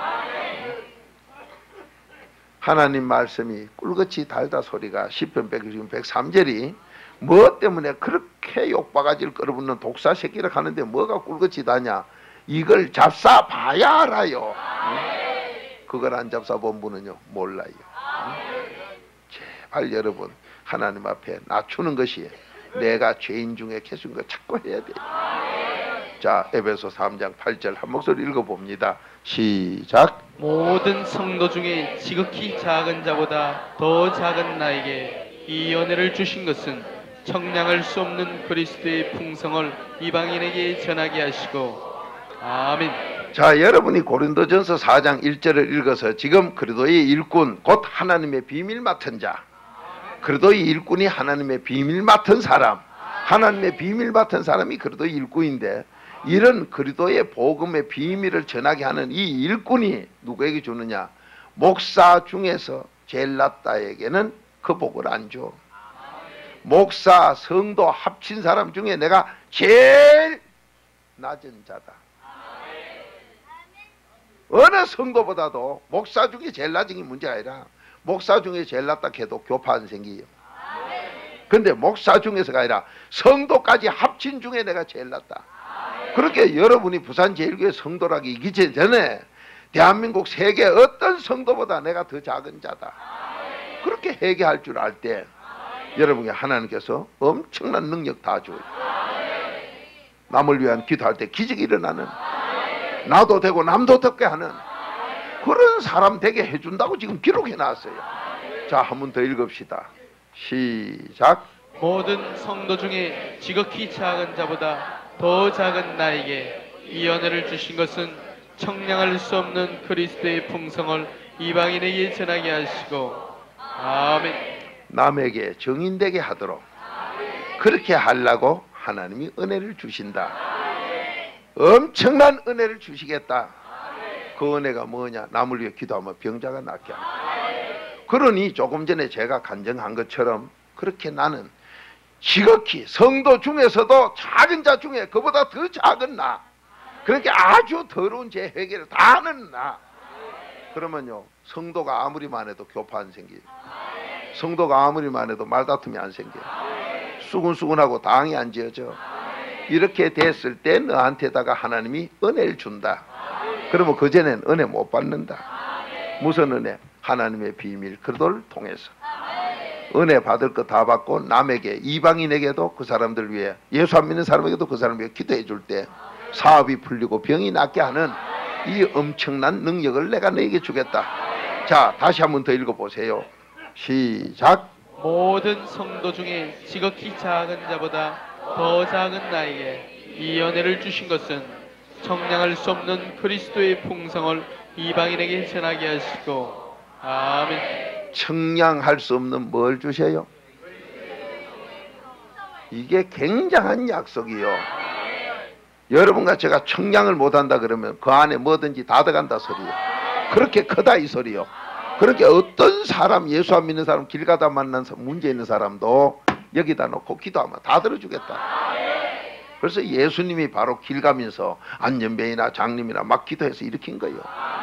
하나님 말씀이 꿀같이 달다 소리가 시편 103절이 뭐 때문에 그렇게 욕바가지를 끌어붙는 독사 새끼를 하는데 뭐가 꿀같이 다냐, 이걸 잡사 봐야 알아요. 그걸 안 잡사 본 분은요 몰라요. 제발 여러분 하나님 앞에 낮추는 것이 내가 죄인 중에 계신 거 찾고 해야 돼요. 자, 에베소 3장 8절 한 목소리 읽어봅니다. 시작. 모든 성도 중에 지극히 작은 자보다 더 작은 나에게 이 연회를 주신 것은 청량할 수 없는 그리스도의 풍성을 이방인에게 전하게 하시고. 아멘. 자, 여러분이 고린도전서 4장 1절을 읽어서 지금 그리스도의 일꾼, 곧 하나님의 비밀 맡은 자, 그리스도의 일꾼이 하나님의 비밀 맡은 사람, 하나님의 비밀 맡은 사람이 그리스도의 일꾼인데, 이런 그리스도의 복음의 비밀을 전하게 하는 이 일꾼이 누구에게 주느냐? 목사 중에서 제일 낫다에게는 그 복을 안 줘. 목사, 성도 합친 사람 중에 내가 제일 낮은 자다. 어느 성도보다도 목사 중에 제일 낮은 게 문제가 아니라, 목사 중에 제일 낮다 해도 교파 안 생기요. 근데 목사 중에서가 아니라 성도까지 합친 중에 내가 제일 낮다. 그렇게 여러분이 부산제일교회 성도라기 이기기 전에 대한민국 세계 어떤 성도보다 내가 더 작은 자다, 그렇게 회개할 줄 알 때 여러분이 하나님께서 엄청난 능력 다 줘요. 남을 위한 기도할 때 기적이 일어나는, 나도 되고 남도 듣게 하는 그런 사람 되게 해준다고 지금 기록해 놨어요. 자, 한 번 더 읽읍시다. 시작. 모든 성도 중에 지극히 작은 자보다 더 작은 나에게 이 연회를 주신 것은 청량할 수 없는 그리스도의 풍성을 이방인에게 전하게 하시고. 아멘. 남에게 정인되게 하도록 그렇게 하려고 하나님이 은혜를 주신다. 엄청난 은혜를 주시겠다. 그 은혜가 뭐냐? 남을 위해 기도하면 병자가 낫게 하는. 그러니 조금 전에 제가 간증한 것처럼 그렇게 나는 지극히 성도 중에서도 작은 자 중에 그보다 더 작은 나, 그러니까 아주 더러운 제 회개를 다 하는 나. 그러면요 성도가 아무리 많아도 교파 안 생겨요. 성도가 아무리 많아도 말다툼이 안 생겨요. 수근수근하고 당이 안 지어져. 이렇게 됐을 때 너한테다가 하나님이 은혜를 준다. 그러면 그전엔 은혜 못 받는다. 무슨 은혜? 하나님의 비밀 그리스도를 통해서 은혜 받을 거 다 받고, 남에게 이방인에게도 그 사람들 위해, 예수 안 믿는 사람에게도 그 사람 위해 기도해 줄 때 사업이 풀리고 병이 낫게 하는 이 엄청난 능력을 내가 너에게 주겠다. 자, 다시 한번 더 읽어보세요. 시작. 모든 성도 중에 지극히 작은 자보다 더 작은 나에게 이 연회를 주신 것은 청량할 수 없는 그리스도의 풍성을 이방인에게 전하게 하시고. 아멘. 청량할 수 없는 뭘 주셔요? 이게 굉장한 약속이요. 여러분과 제가 청량을 못한다 그러면 그 안에 뭐든지 다 들어간다 소리요. 그렇게 크다 이 소리요. 그렇게 어떤 사람, 예수 안 믿는 사람, 길 가다 만난 문제 있는 사람도 여기다 놓고 기도하면 다 들어주겠다. 그래서 예수님이 바로 길 가면서 안전병이나 장님이나 막 기도해서 일으킨 거예요.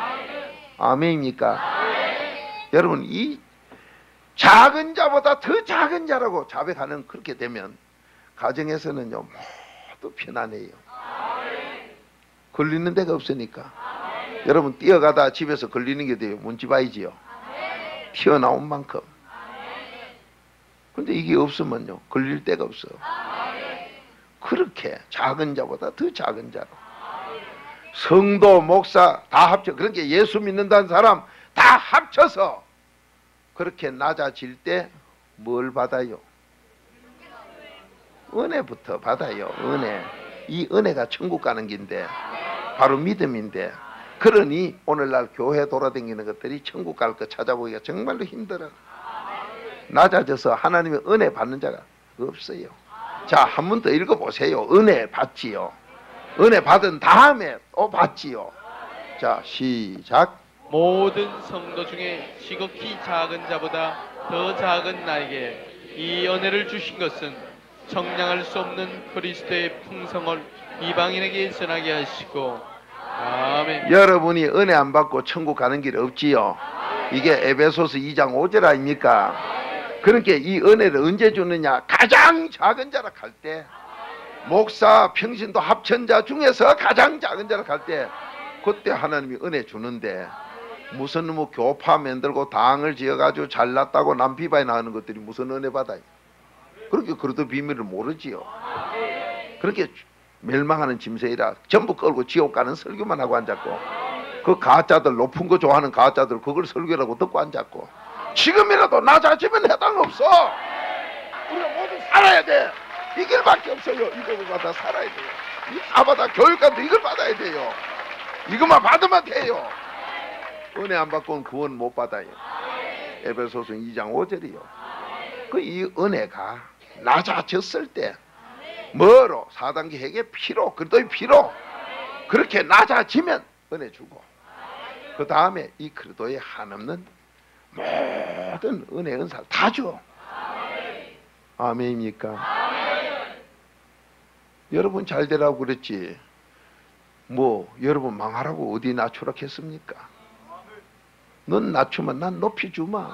아멘입니까? 여러분, 이 작은 자보다 더 작은 자라고 자백하는, 그렇게 되면 가정에서는요 모두 편안해요. 걸리는 데가 없으니까. 여러분 뛰어가다 집에서 걸리는 게 돼요. 문지바이지요. 튀어나온 만큼. 근데 이게 없으면요 걸릴 데가 없어. 그렇게 작은 자보다 더 작은 자로 성도, 목사 다 합쳐, 그렇게 예수 믿는다는 사람 다 합쳐서 그렇게 낮아질 때 뭘 받아요? 은혜부터 받아요. 은혜. 이 은혜가 천국 가는 길인데, 바로 믿음인데, 그러니 오늘날 교회 돌아다니는 것들이 천국 갈 거 찾아보기가 정말로 힘들어. 낮아져서 하나님의 은혜 받는 자가 없어요. 자, 한 번 더 읽어보세요. 은혜 받지요. 은혜 받은 다음에 또 받지요. 자, 시작. 모든 성도 중에 지극히 작은 자보다 더 작은 나에게 이 은혜를 주신 것은 정량할 수 없는 그리스도의 풍성을 이방인에게 전하게 하시고. 아멘. 여러분이 은혜 안 받고 천국 가는 길 없지요. 이게 에베소서 2장 5절 아닙니까? 그러니까 이 은혜를 언제 주느냐? 가장 작은 자라 할 때, 목사, 평신도 합천자 중에서 가장 작은 자라 할 때, 그때 하나님이 은혜 주는데, 무슨 뭐 교파 만들고 당을 지어가지고 잘났다고 남 비판하는 것들이 무슨 은혜 받아요? 그렇게 그래도 비밀을 모르지요. 그렇게 멸망하는 짐승이라 전부 끌고 지옥 가는 설교만 하고 앉았고, 그 가짜들, 높은 거 좋아하는 가짜들 그걸 설교라고 듣고 앉았고, 지금이라도 낮아지면 해당 없어. 우리가 모두 살아야 돼. 이 길밖에 없어요. 이걸 받아 살아야 돼요. 다 받아. 교육감도 이걸 받아야 돼요. 이것만 받으면 돼요. 은혜 안 받고는 구원 못 받아요. 에베소서 2장 5절이요. 그 이 은혜가 낮아졌을 때 뭐로? 4단계 회개 피로, 그리스도의 피로 그렇게 낮아지면 은혜 주고, 그 다음에 이 그리스도의 한없는 모든 은혜 은사를 다 줘. 아멘입니까? 여러분 잘 되라고 그랬지, 뭐 여러분 망하라고 어디 낮추라겠습니까? 넌 낮추면 난 높여주마.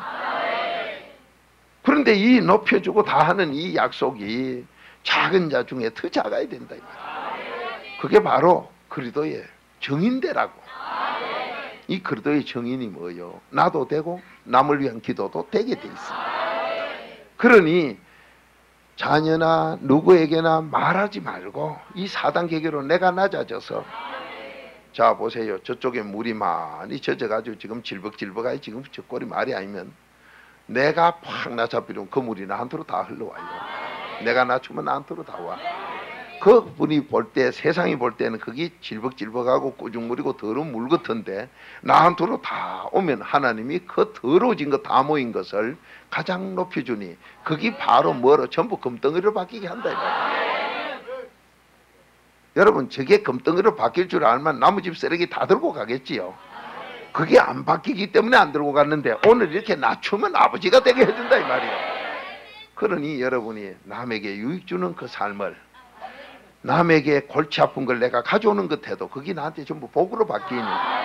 그런데 이 높여주고 다 하는 이 약속이 작은 자 중에 더 작아야 된다 이 말이야. 그게 바로 그리스도의 정인대라고. 이 그리스도의 정인이 뭐예요? 나도 되고 남을 위한 기도도 되게 돼 있어. 그러니 자녀나 누구에게나 말하지 말고 이 4단계로 내가 낮아져서, 자 보세요. 저쪽에 물이 많이 젖어가지고 지금 질벅질벅하니 지금 저 꼴이 말이 아니면, 내가 팍 낮아버리면 그 물이 나한테로 다 흘러와요. 내가 낮추면 나한테로 다 와. 그 분이 볼 때, 세상이 볼 때는 그게 질벅질벅하고 꾸중물이고 더러운 물 같은데, 나한테로 다 오면 하나님이 그 더러워진 거 다 모인 것을 가장 높여주니, 그게 바로 뭐로? 전부 금덩이로 바뀌게 한다 이거야. 여러분, 저게 금덩이로 바뀔 줄 알면 나무 집 쓰레기 다 들고 가겠지요. 그게 안 바뀌기 때문에 안 들고 갔는데, 오늘 이렇게 낮추면 아버지가 되게 해준다 이 말이에요. 그러니 여러분이 남에게 유익 주는 그 삶을, 남에게 골치 아픈 걸 내가 가져오는 것 해도 그게 나한테 전부 복으로 바뀌니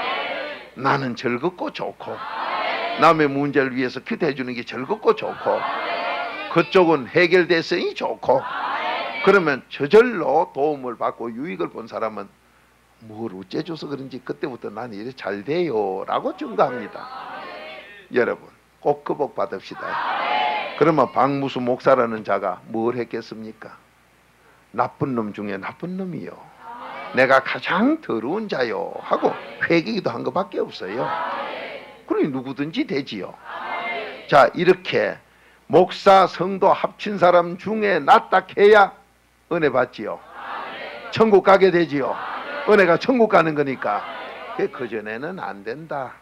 나는 즐겁고 좋고, 남의 문제를 위해서 기도해 주는 게 즐겁고 좋고, 그쪽은 해결됐으니 좋고, 그러면 저절로 도움을 받고 유익을 본 사람은 뭘 어째줘서 그런지 그때부터 난 이래 잘 돼요 라고 증거합니다. 여러분 꼭 그 복 받읍시다. 그러면 박무수 목사라는 자가 뭘 했겠습니까? 나쁜 놈 중에 나쁜 놈이요, 내가 가장 더러운 자요 하고 회개기도 한 것밖에 없어요. 그러니 누구든지 되지요. 자, 이렇게 목사 성도 합친 사람 중에 낫다 해야 은혜 받지요. 천국 가게 되지요. 은혜가 천국 가는 거니까. 그전에는 안 된다.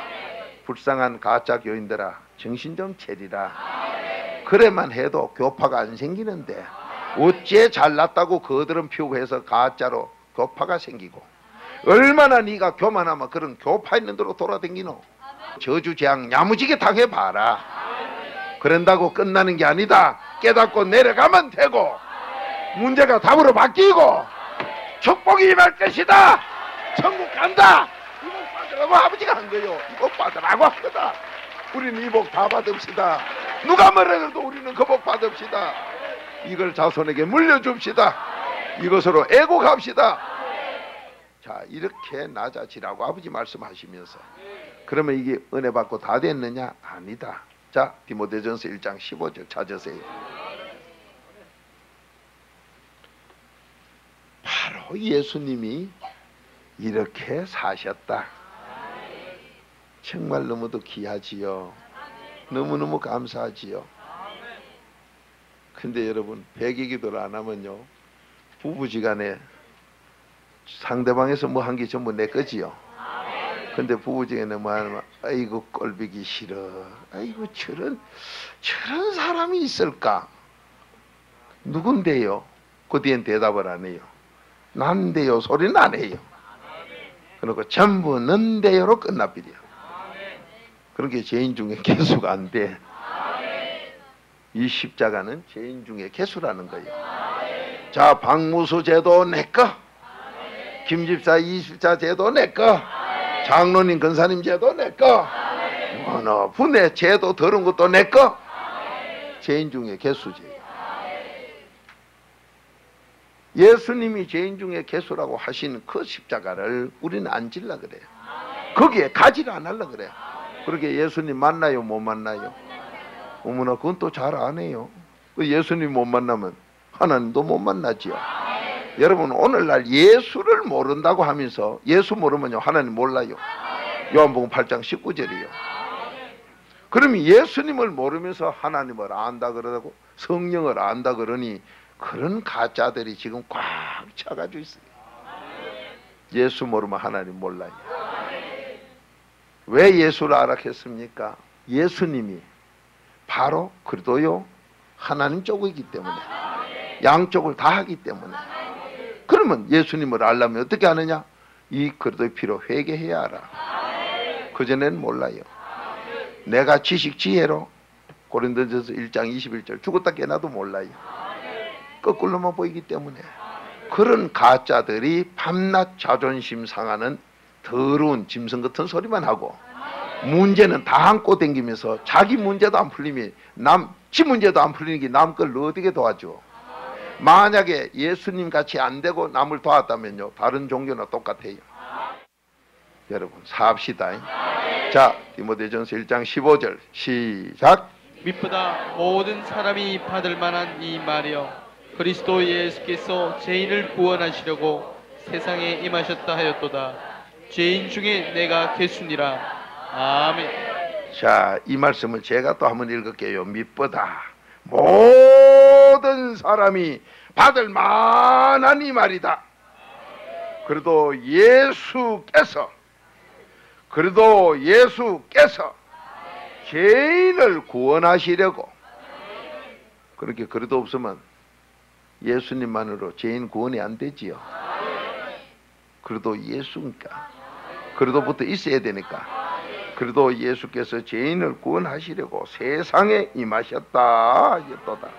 불쌍한 가짜 교인들아, 정신 좀 차리라. 그래만 해도 교파가 안 생기는데 어째 잘났다고 거드름 피우고 해서 가짜로 교파가 생기고, 얼마나 네가 교만하면 그런 교파 있는 대로 돌아다니노. 저주재앙 야무지게 당해봐라. 그런다고 끝나는 게 아니다. 깨닫고 내려가면 되고, 문제가 답으로 바뀌고 축복이 임할 것이다. 천국 간다. 이 복 받으라고 아버지가 한 거요. 이 복 받으라고 한 거다. 우리는 이 복 다 받읍시다. 누가 뭐라 해도 우리는 그 복 받읍시다. 이걸 자손에게 물려줍시다. 이것으로 애국합시다. 자, 이렇게 낮아지라고 아버지 말씀하시면서, 그러면 이게 은혜 받고 다 됐느냐? 아니다. 자, 디모데전서 1장 15절 찾으세요. 바로 예수님이 이렇게 사셨다. 정말 너무도 귀하지요. 너무너무 감사하지요. 근데 여러분, 백일기도를 안 하면요, 부부지간에 상대방에서 뭐 한 게 전부 내 거지요. 근데 부부지간에 뭐 하면 아이고 꼴보기 싫어, 아이고 저런 사람이 있을까? 누군데요? 그 뒤엔 대답을 안 해요. 난데요 소리는 안 해요. 그리고 전부 는데요로 끝나버려. 그렇게 죄인 중에 개수가 안 돼. 이 십자가는 죄인 중에 개수라는 거예요. 자, 박무수 제도 내꺼, 김집사 이십자 제도 내꺼, 장로님 근사님 제도 내꺼, 어느 분의 제도 들은 것도 내꺼. 죄인 중에 개수지. 예수님이 죄인 중에 개수라고 하신 그 십자가를 우리는 안 질라 그래요. 거기에 가지를 안 하려 그래요. 그렇게 예수님 만나요, 못 만나요? 어머나, 그건 또 잘 안 해요. 예수님 못 만나면 하나님도 못 만나지요. 여러분, 오늘날 예수를 모른다고 하면서, 예수 모르면요 하나님 몰라요. 요한복음 8장 19절이요. 그러면 예수님을 모르면서 하나님을 안다 그러고 성령을 안다 그러니 그런 가짜들이 지금 꽉 차가지고 있어요. 예수 모르면 하나님 몰라요. 왜 예수를 알았겠습니까? 예수님이 바로 그래도요 하나님 쪽이기 때문에, 양쪽을 다 하기 때문에. 그러면 예수님을 알려면 어떻게 하느냐? 이 그리스도의 피로 회개해야 알아. 그전에는 몰라요. 내가 지식 지혜로, 고린도전서 1장 21절, 죽었다 깨나도 몰라요. 거꾸로만 보이기 때문에. 그런 가짜들이 밤낮 자존심 상하는 더러운 짐승 같은 소리만 하고, 문제는 다 안고 댕기면서 자기 문제도 안 풀리면 지 문제도 안 풀리는 게 남 걸 어떻게 도와줘? 만약에 예수님 같이 안 되고 남을 도왔다면요 다른 종교나 똑같아요. 여러분 사합시다. 자, 디모데전서 1장 15절 시작. 밑보다 모든 사람이 받을 만한 이 말이여, 그리스도 예수께서 죄인을 구원하시려고 세상에 임하셨다 하였도다. 죄인 중에 내가 개수니라. 아멘. 자, 이 말씀을 제가 또 한번 읽을게요. 밑보다 모든 사람이 받을 만한 이 말이다. 그래도 예수께서 죄인을 구원하시려고. 그렇게 그래도 없으면 예수님만으로 죄인 구원이 안 되지요. 그래도 예수니까, 그래도부터 있어야 되니까. 그래도 예수께서 죄인을 구원하시려고 세상에 임하셨다 하였도다.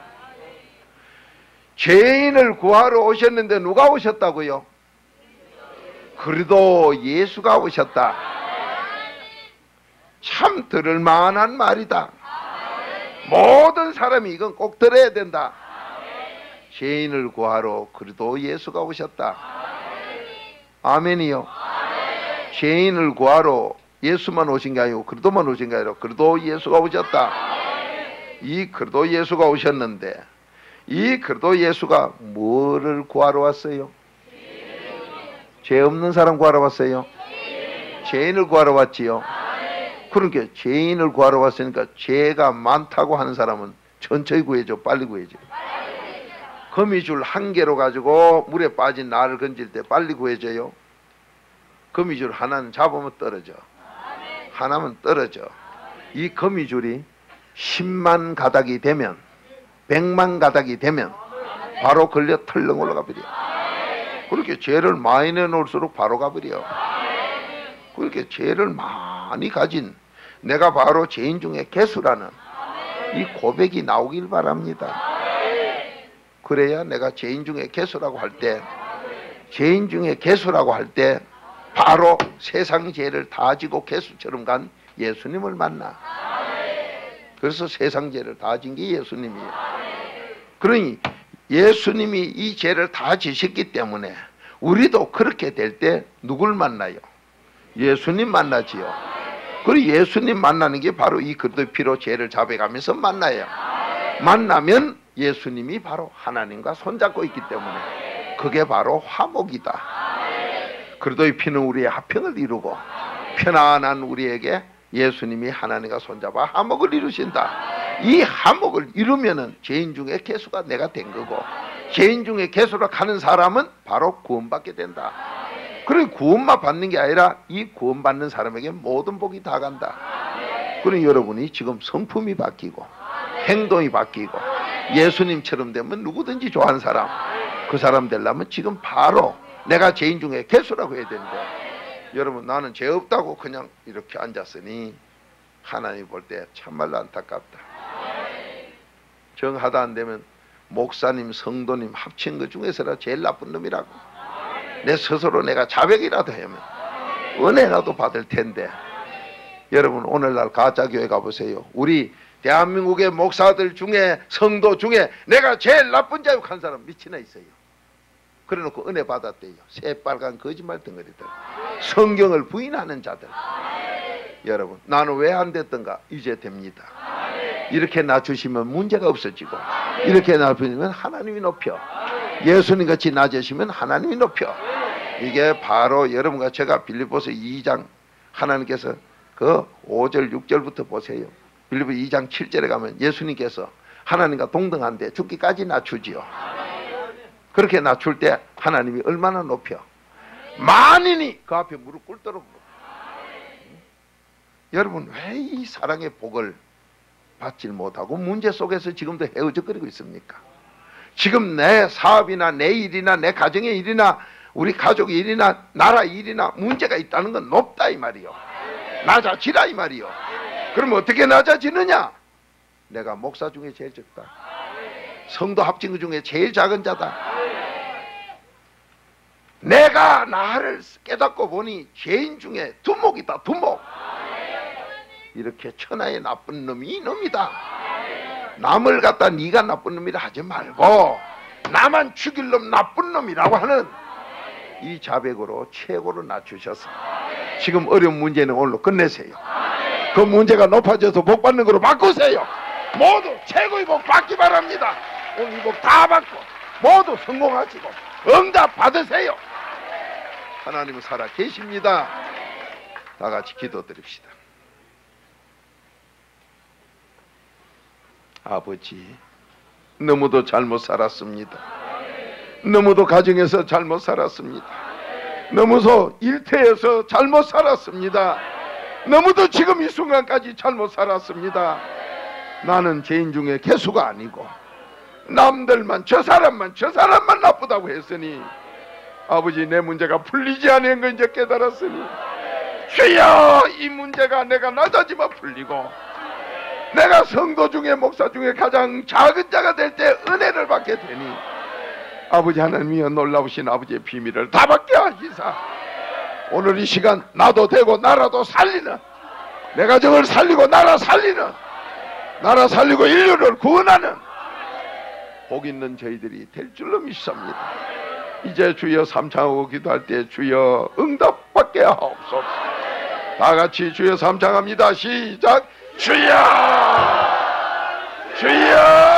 죄인을 구하러 오셨는데 누가 오셨다고요? 그래도 예수가 오셨다. 참 들을 만한 말이다. 모든 사람이 이건 꼭 들어야 된다. 죄인을 구하러 그래도 예수가 오셨다. 아멘이요. 죄인을 구하러 예수만 오신 게 아니고 그리도만 오신 게 아니라 그래도 예수가 오셨다. 이 그래도 예수가 오셨는데, 이 그래도 예수가 뭐를 구하러 왔어요? 죄 없는 사람 구하러 왔어요? 죄인을 구하러 왔지요. 그러니까 죄인을 구하러 왔으니까 죄가 많다고 하는 사람은 천천히 구해줘, 빨리 구해줘. 거미줄 한 개로 가지고 물에 빠진 나를 건질 때 빨리 구해줘요. 거미줄 하나는 잡으면 떨어져, 하나면 떨어져. 이 거미줄이 10만 가닥이 되면, 100만 가닥이 되면 바로 걸려 털렁 올라가 버려. 그렇게 죄를 많이 내놓을수록 바로 가버려. 그렇게 죄를 많이 가진 내가 바로 죄인 중에 개수라는 이 고백이 나오길 바랍니다. 그래야 내가 죄인 중에 개수라고 할 때, 죄인 중에 개수라고 할 때 바로 세상 죄를 다 지고 개수처럼 간 예수님을 만나. 그래서 세상 죄를 다 진 게 예수님이에요. 그러니 예수님이 이 죄를 다 지셨기 때문에 우리도 그렇게 될 때 누굴 만나요? 예수님 만나지요. 그리고 예수님 만나는 게 바로 이 그리스도의 피로 죄를 잡아가면서 만나요. 만나면 예수님이 바로 하나님과 손잡고 있기 때문에 그게 바로 화목이다. 그리스도의 피는 우리의 화평을 이루고 편안한 우리에게 예수님이 하나님과 손잡아 화목을 이루신다. 이 화목을 이루면은 죄인 중에 개수가 내가 된 거고, 죄인 중에 개수로 가는 사람은 바로 구원받게 된다. 그러니 구원만 받는 게 아니라 이 구원받는 사람에게 모든 복이 다 간다. 그러니 여러분이 지금 성품이 바뀌고 행동이 바뀌고 예수님처럼 되면 누구든지 좋아하는 사람, 그 사람 되려면 지금 바로 내가 죄인 중에 개수라고 해야 되는데, 여러분 나는 죄 없다고 그냥 이렇게 앉았으니 하나님 볼 때 참말로 안타깝다. 정하다 안 되면 목사님, 성도님 합친 것 중에서라 제일 나쁜 놈이라고. 내 스스로 내가 자백이라도 하면 은혜라도 받을 텐데, 여러분 오늘날 가짜교회 가보세요. 우리 대한민국의 목사들 중에, 성도 중에 내가 제일 나쁜 자욕한 사람 미치나 있어요. 그래놓고 은혜 받았대요. 새빨간 거짓말 덩어리들, 성경을 부인하는 자들. 여러분 나는 왜 안 됐던가? 이제 됩니다. 이렇게 낮추시면 문제가 없어지고, 이렇게 낮추시면 하나님이 높여, 예수님같이 낮으시면 하나님이 높여. 이게 바로 여러분과 제가 빌립보서 2장, 하나님께서 그 5절 6절부터 보세요. 빌립보 2장 7절에 가면 예수님께서 하나님과 동등한데 죽기까지 낮추지요. 그렇게 낮출 때 하나님이 얼마나 높여, 만인이 그 앞에 무릎 꿇도록. 여러분 왜 이 사랑의 복을 받질 못하고 문제 속에서 지금도 헤어져거리고 있습니까? 지금 내 사업이나 내 일이나 내 가정의 일이나 우리 가족의 일이나 나라 일이나 문제가 있다는 건 높다 이 말이요. 낮아지라 이 말이요. 그럼 어떻게 낮아지느냐? 내가 목사 중에 제일 적다, 성도 합친 것 중에 제일 작은 자다. 내가 나를 깨닫고 보니 죄인 중에 두목이다, 두목. 이렇게 천하의 나쁜 놈이 이놈이다. 남을 갖다 네가 나쁜 놈이라 하지 말고 나만 죽일 놈 나쁜 놈이라고 하는 이 자백으로 최고로 낮추셔서 지금 어려운 문제는 오늘로 끝내세요. 그 문제가 높아져서 복 받는 거로 바꾸세요. 모두 최고의 복 받기 바랍니다. 오늘 이 복 다 받고 모두 성공하시고 응답 받으세요. 하나님은 살아 계십니다. 다 같이 기도드립시다. 아버지, 너무도 잘못 살았습니다. 너무도 가정에서 잘못 살았습니다. 너무도 일터에서 잘못 살았습니다. 너무도 지금 이 순간까지 잘못 살았습니다. 나는 죄인 중에 개수가 아니고 남들만 저 사람만 나쁘다고 했으니 아버지, 내 문제가 풀리지 않은 걸 이제 깨달았으니 주여, 이 문제가 내가 낮아지면 풀리고 내가 성도 중에 목사 중에 가장 작은 자가 될 때 은혜를 받게 되니 아버지 하나님이여, 놀라우신 아버지의 비밀을 다 받게 하시사 오늘 이 시간 나도 되고 나라도 살리는, 내 가정을 살리고 나라 살리는, 나라 살리고 인류를 구원하는 복 있는 저희들이 될 줄로 믿습니다. 이제 주여 삼창하고 기도할 때 주여 응답 받게 하옵소서. 다 같이 주여 삼창합니다. 시작. 주여, 주여.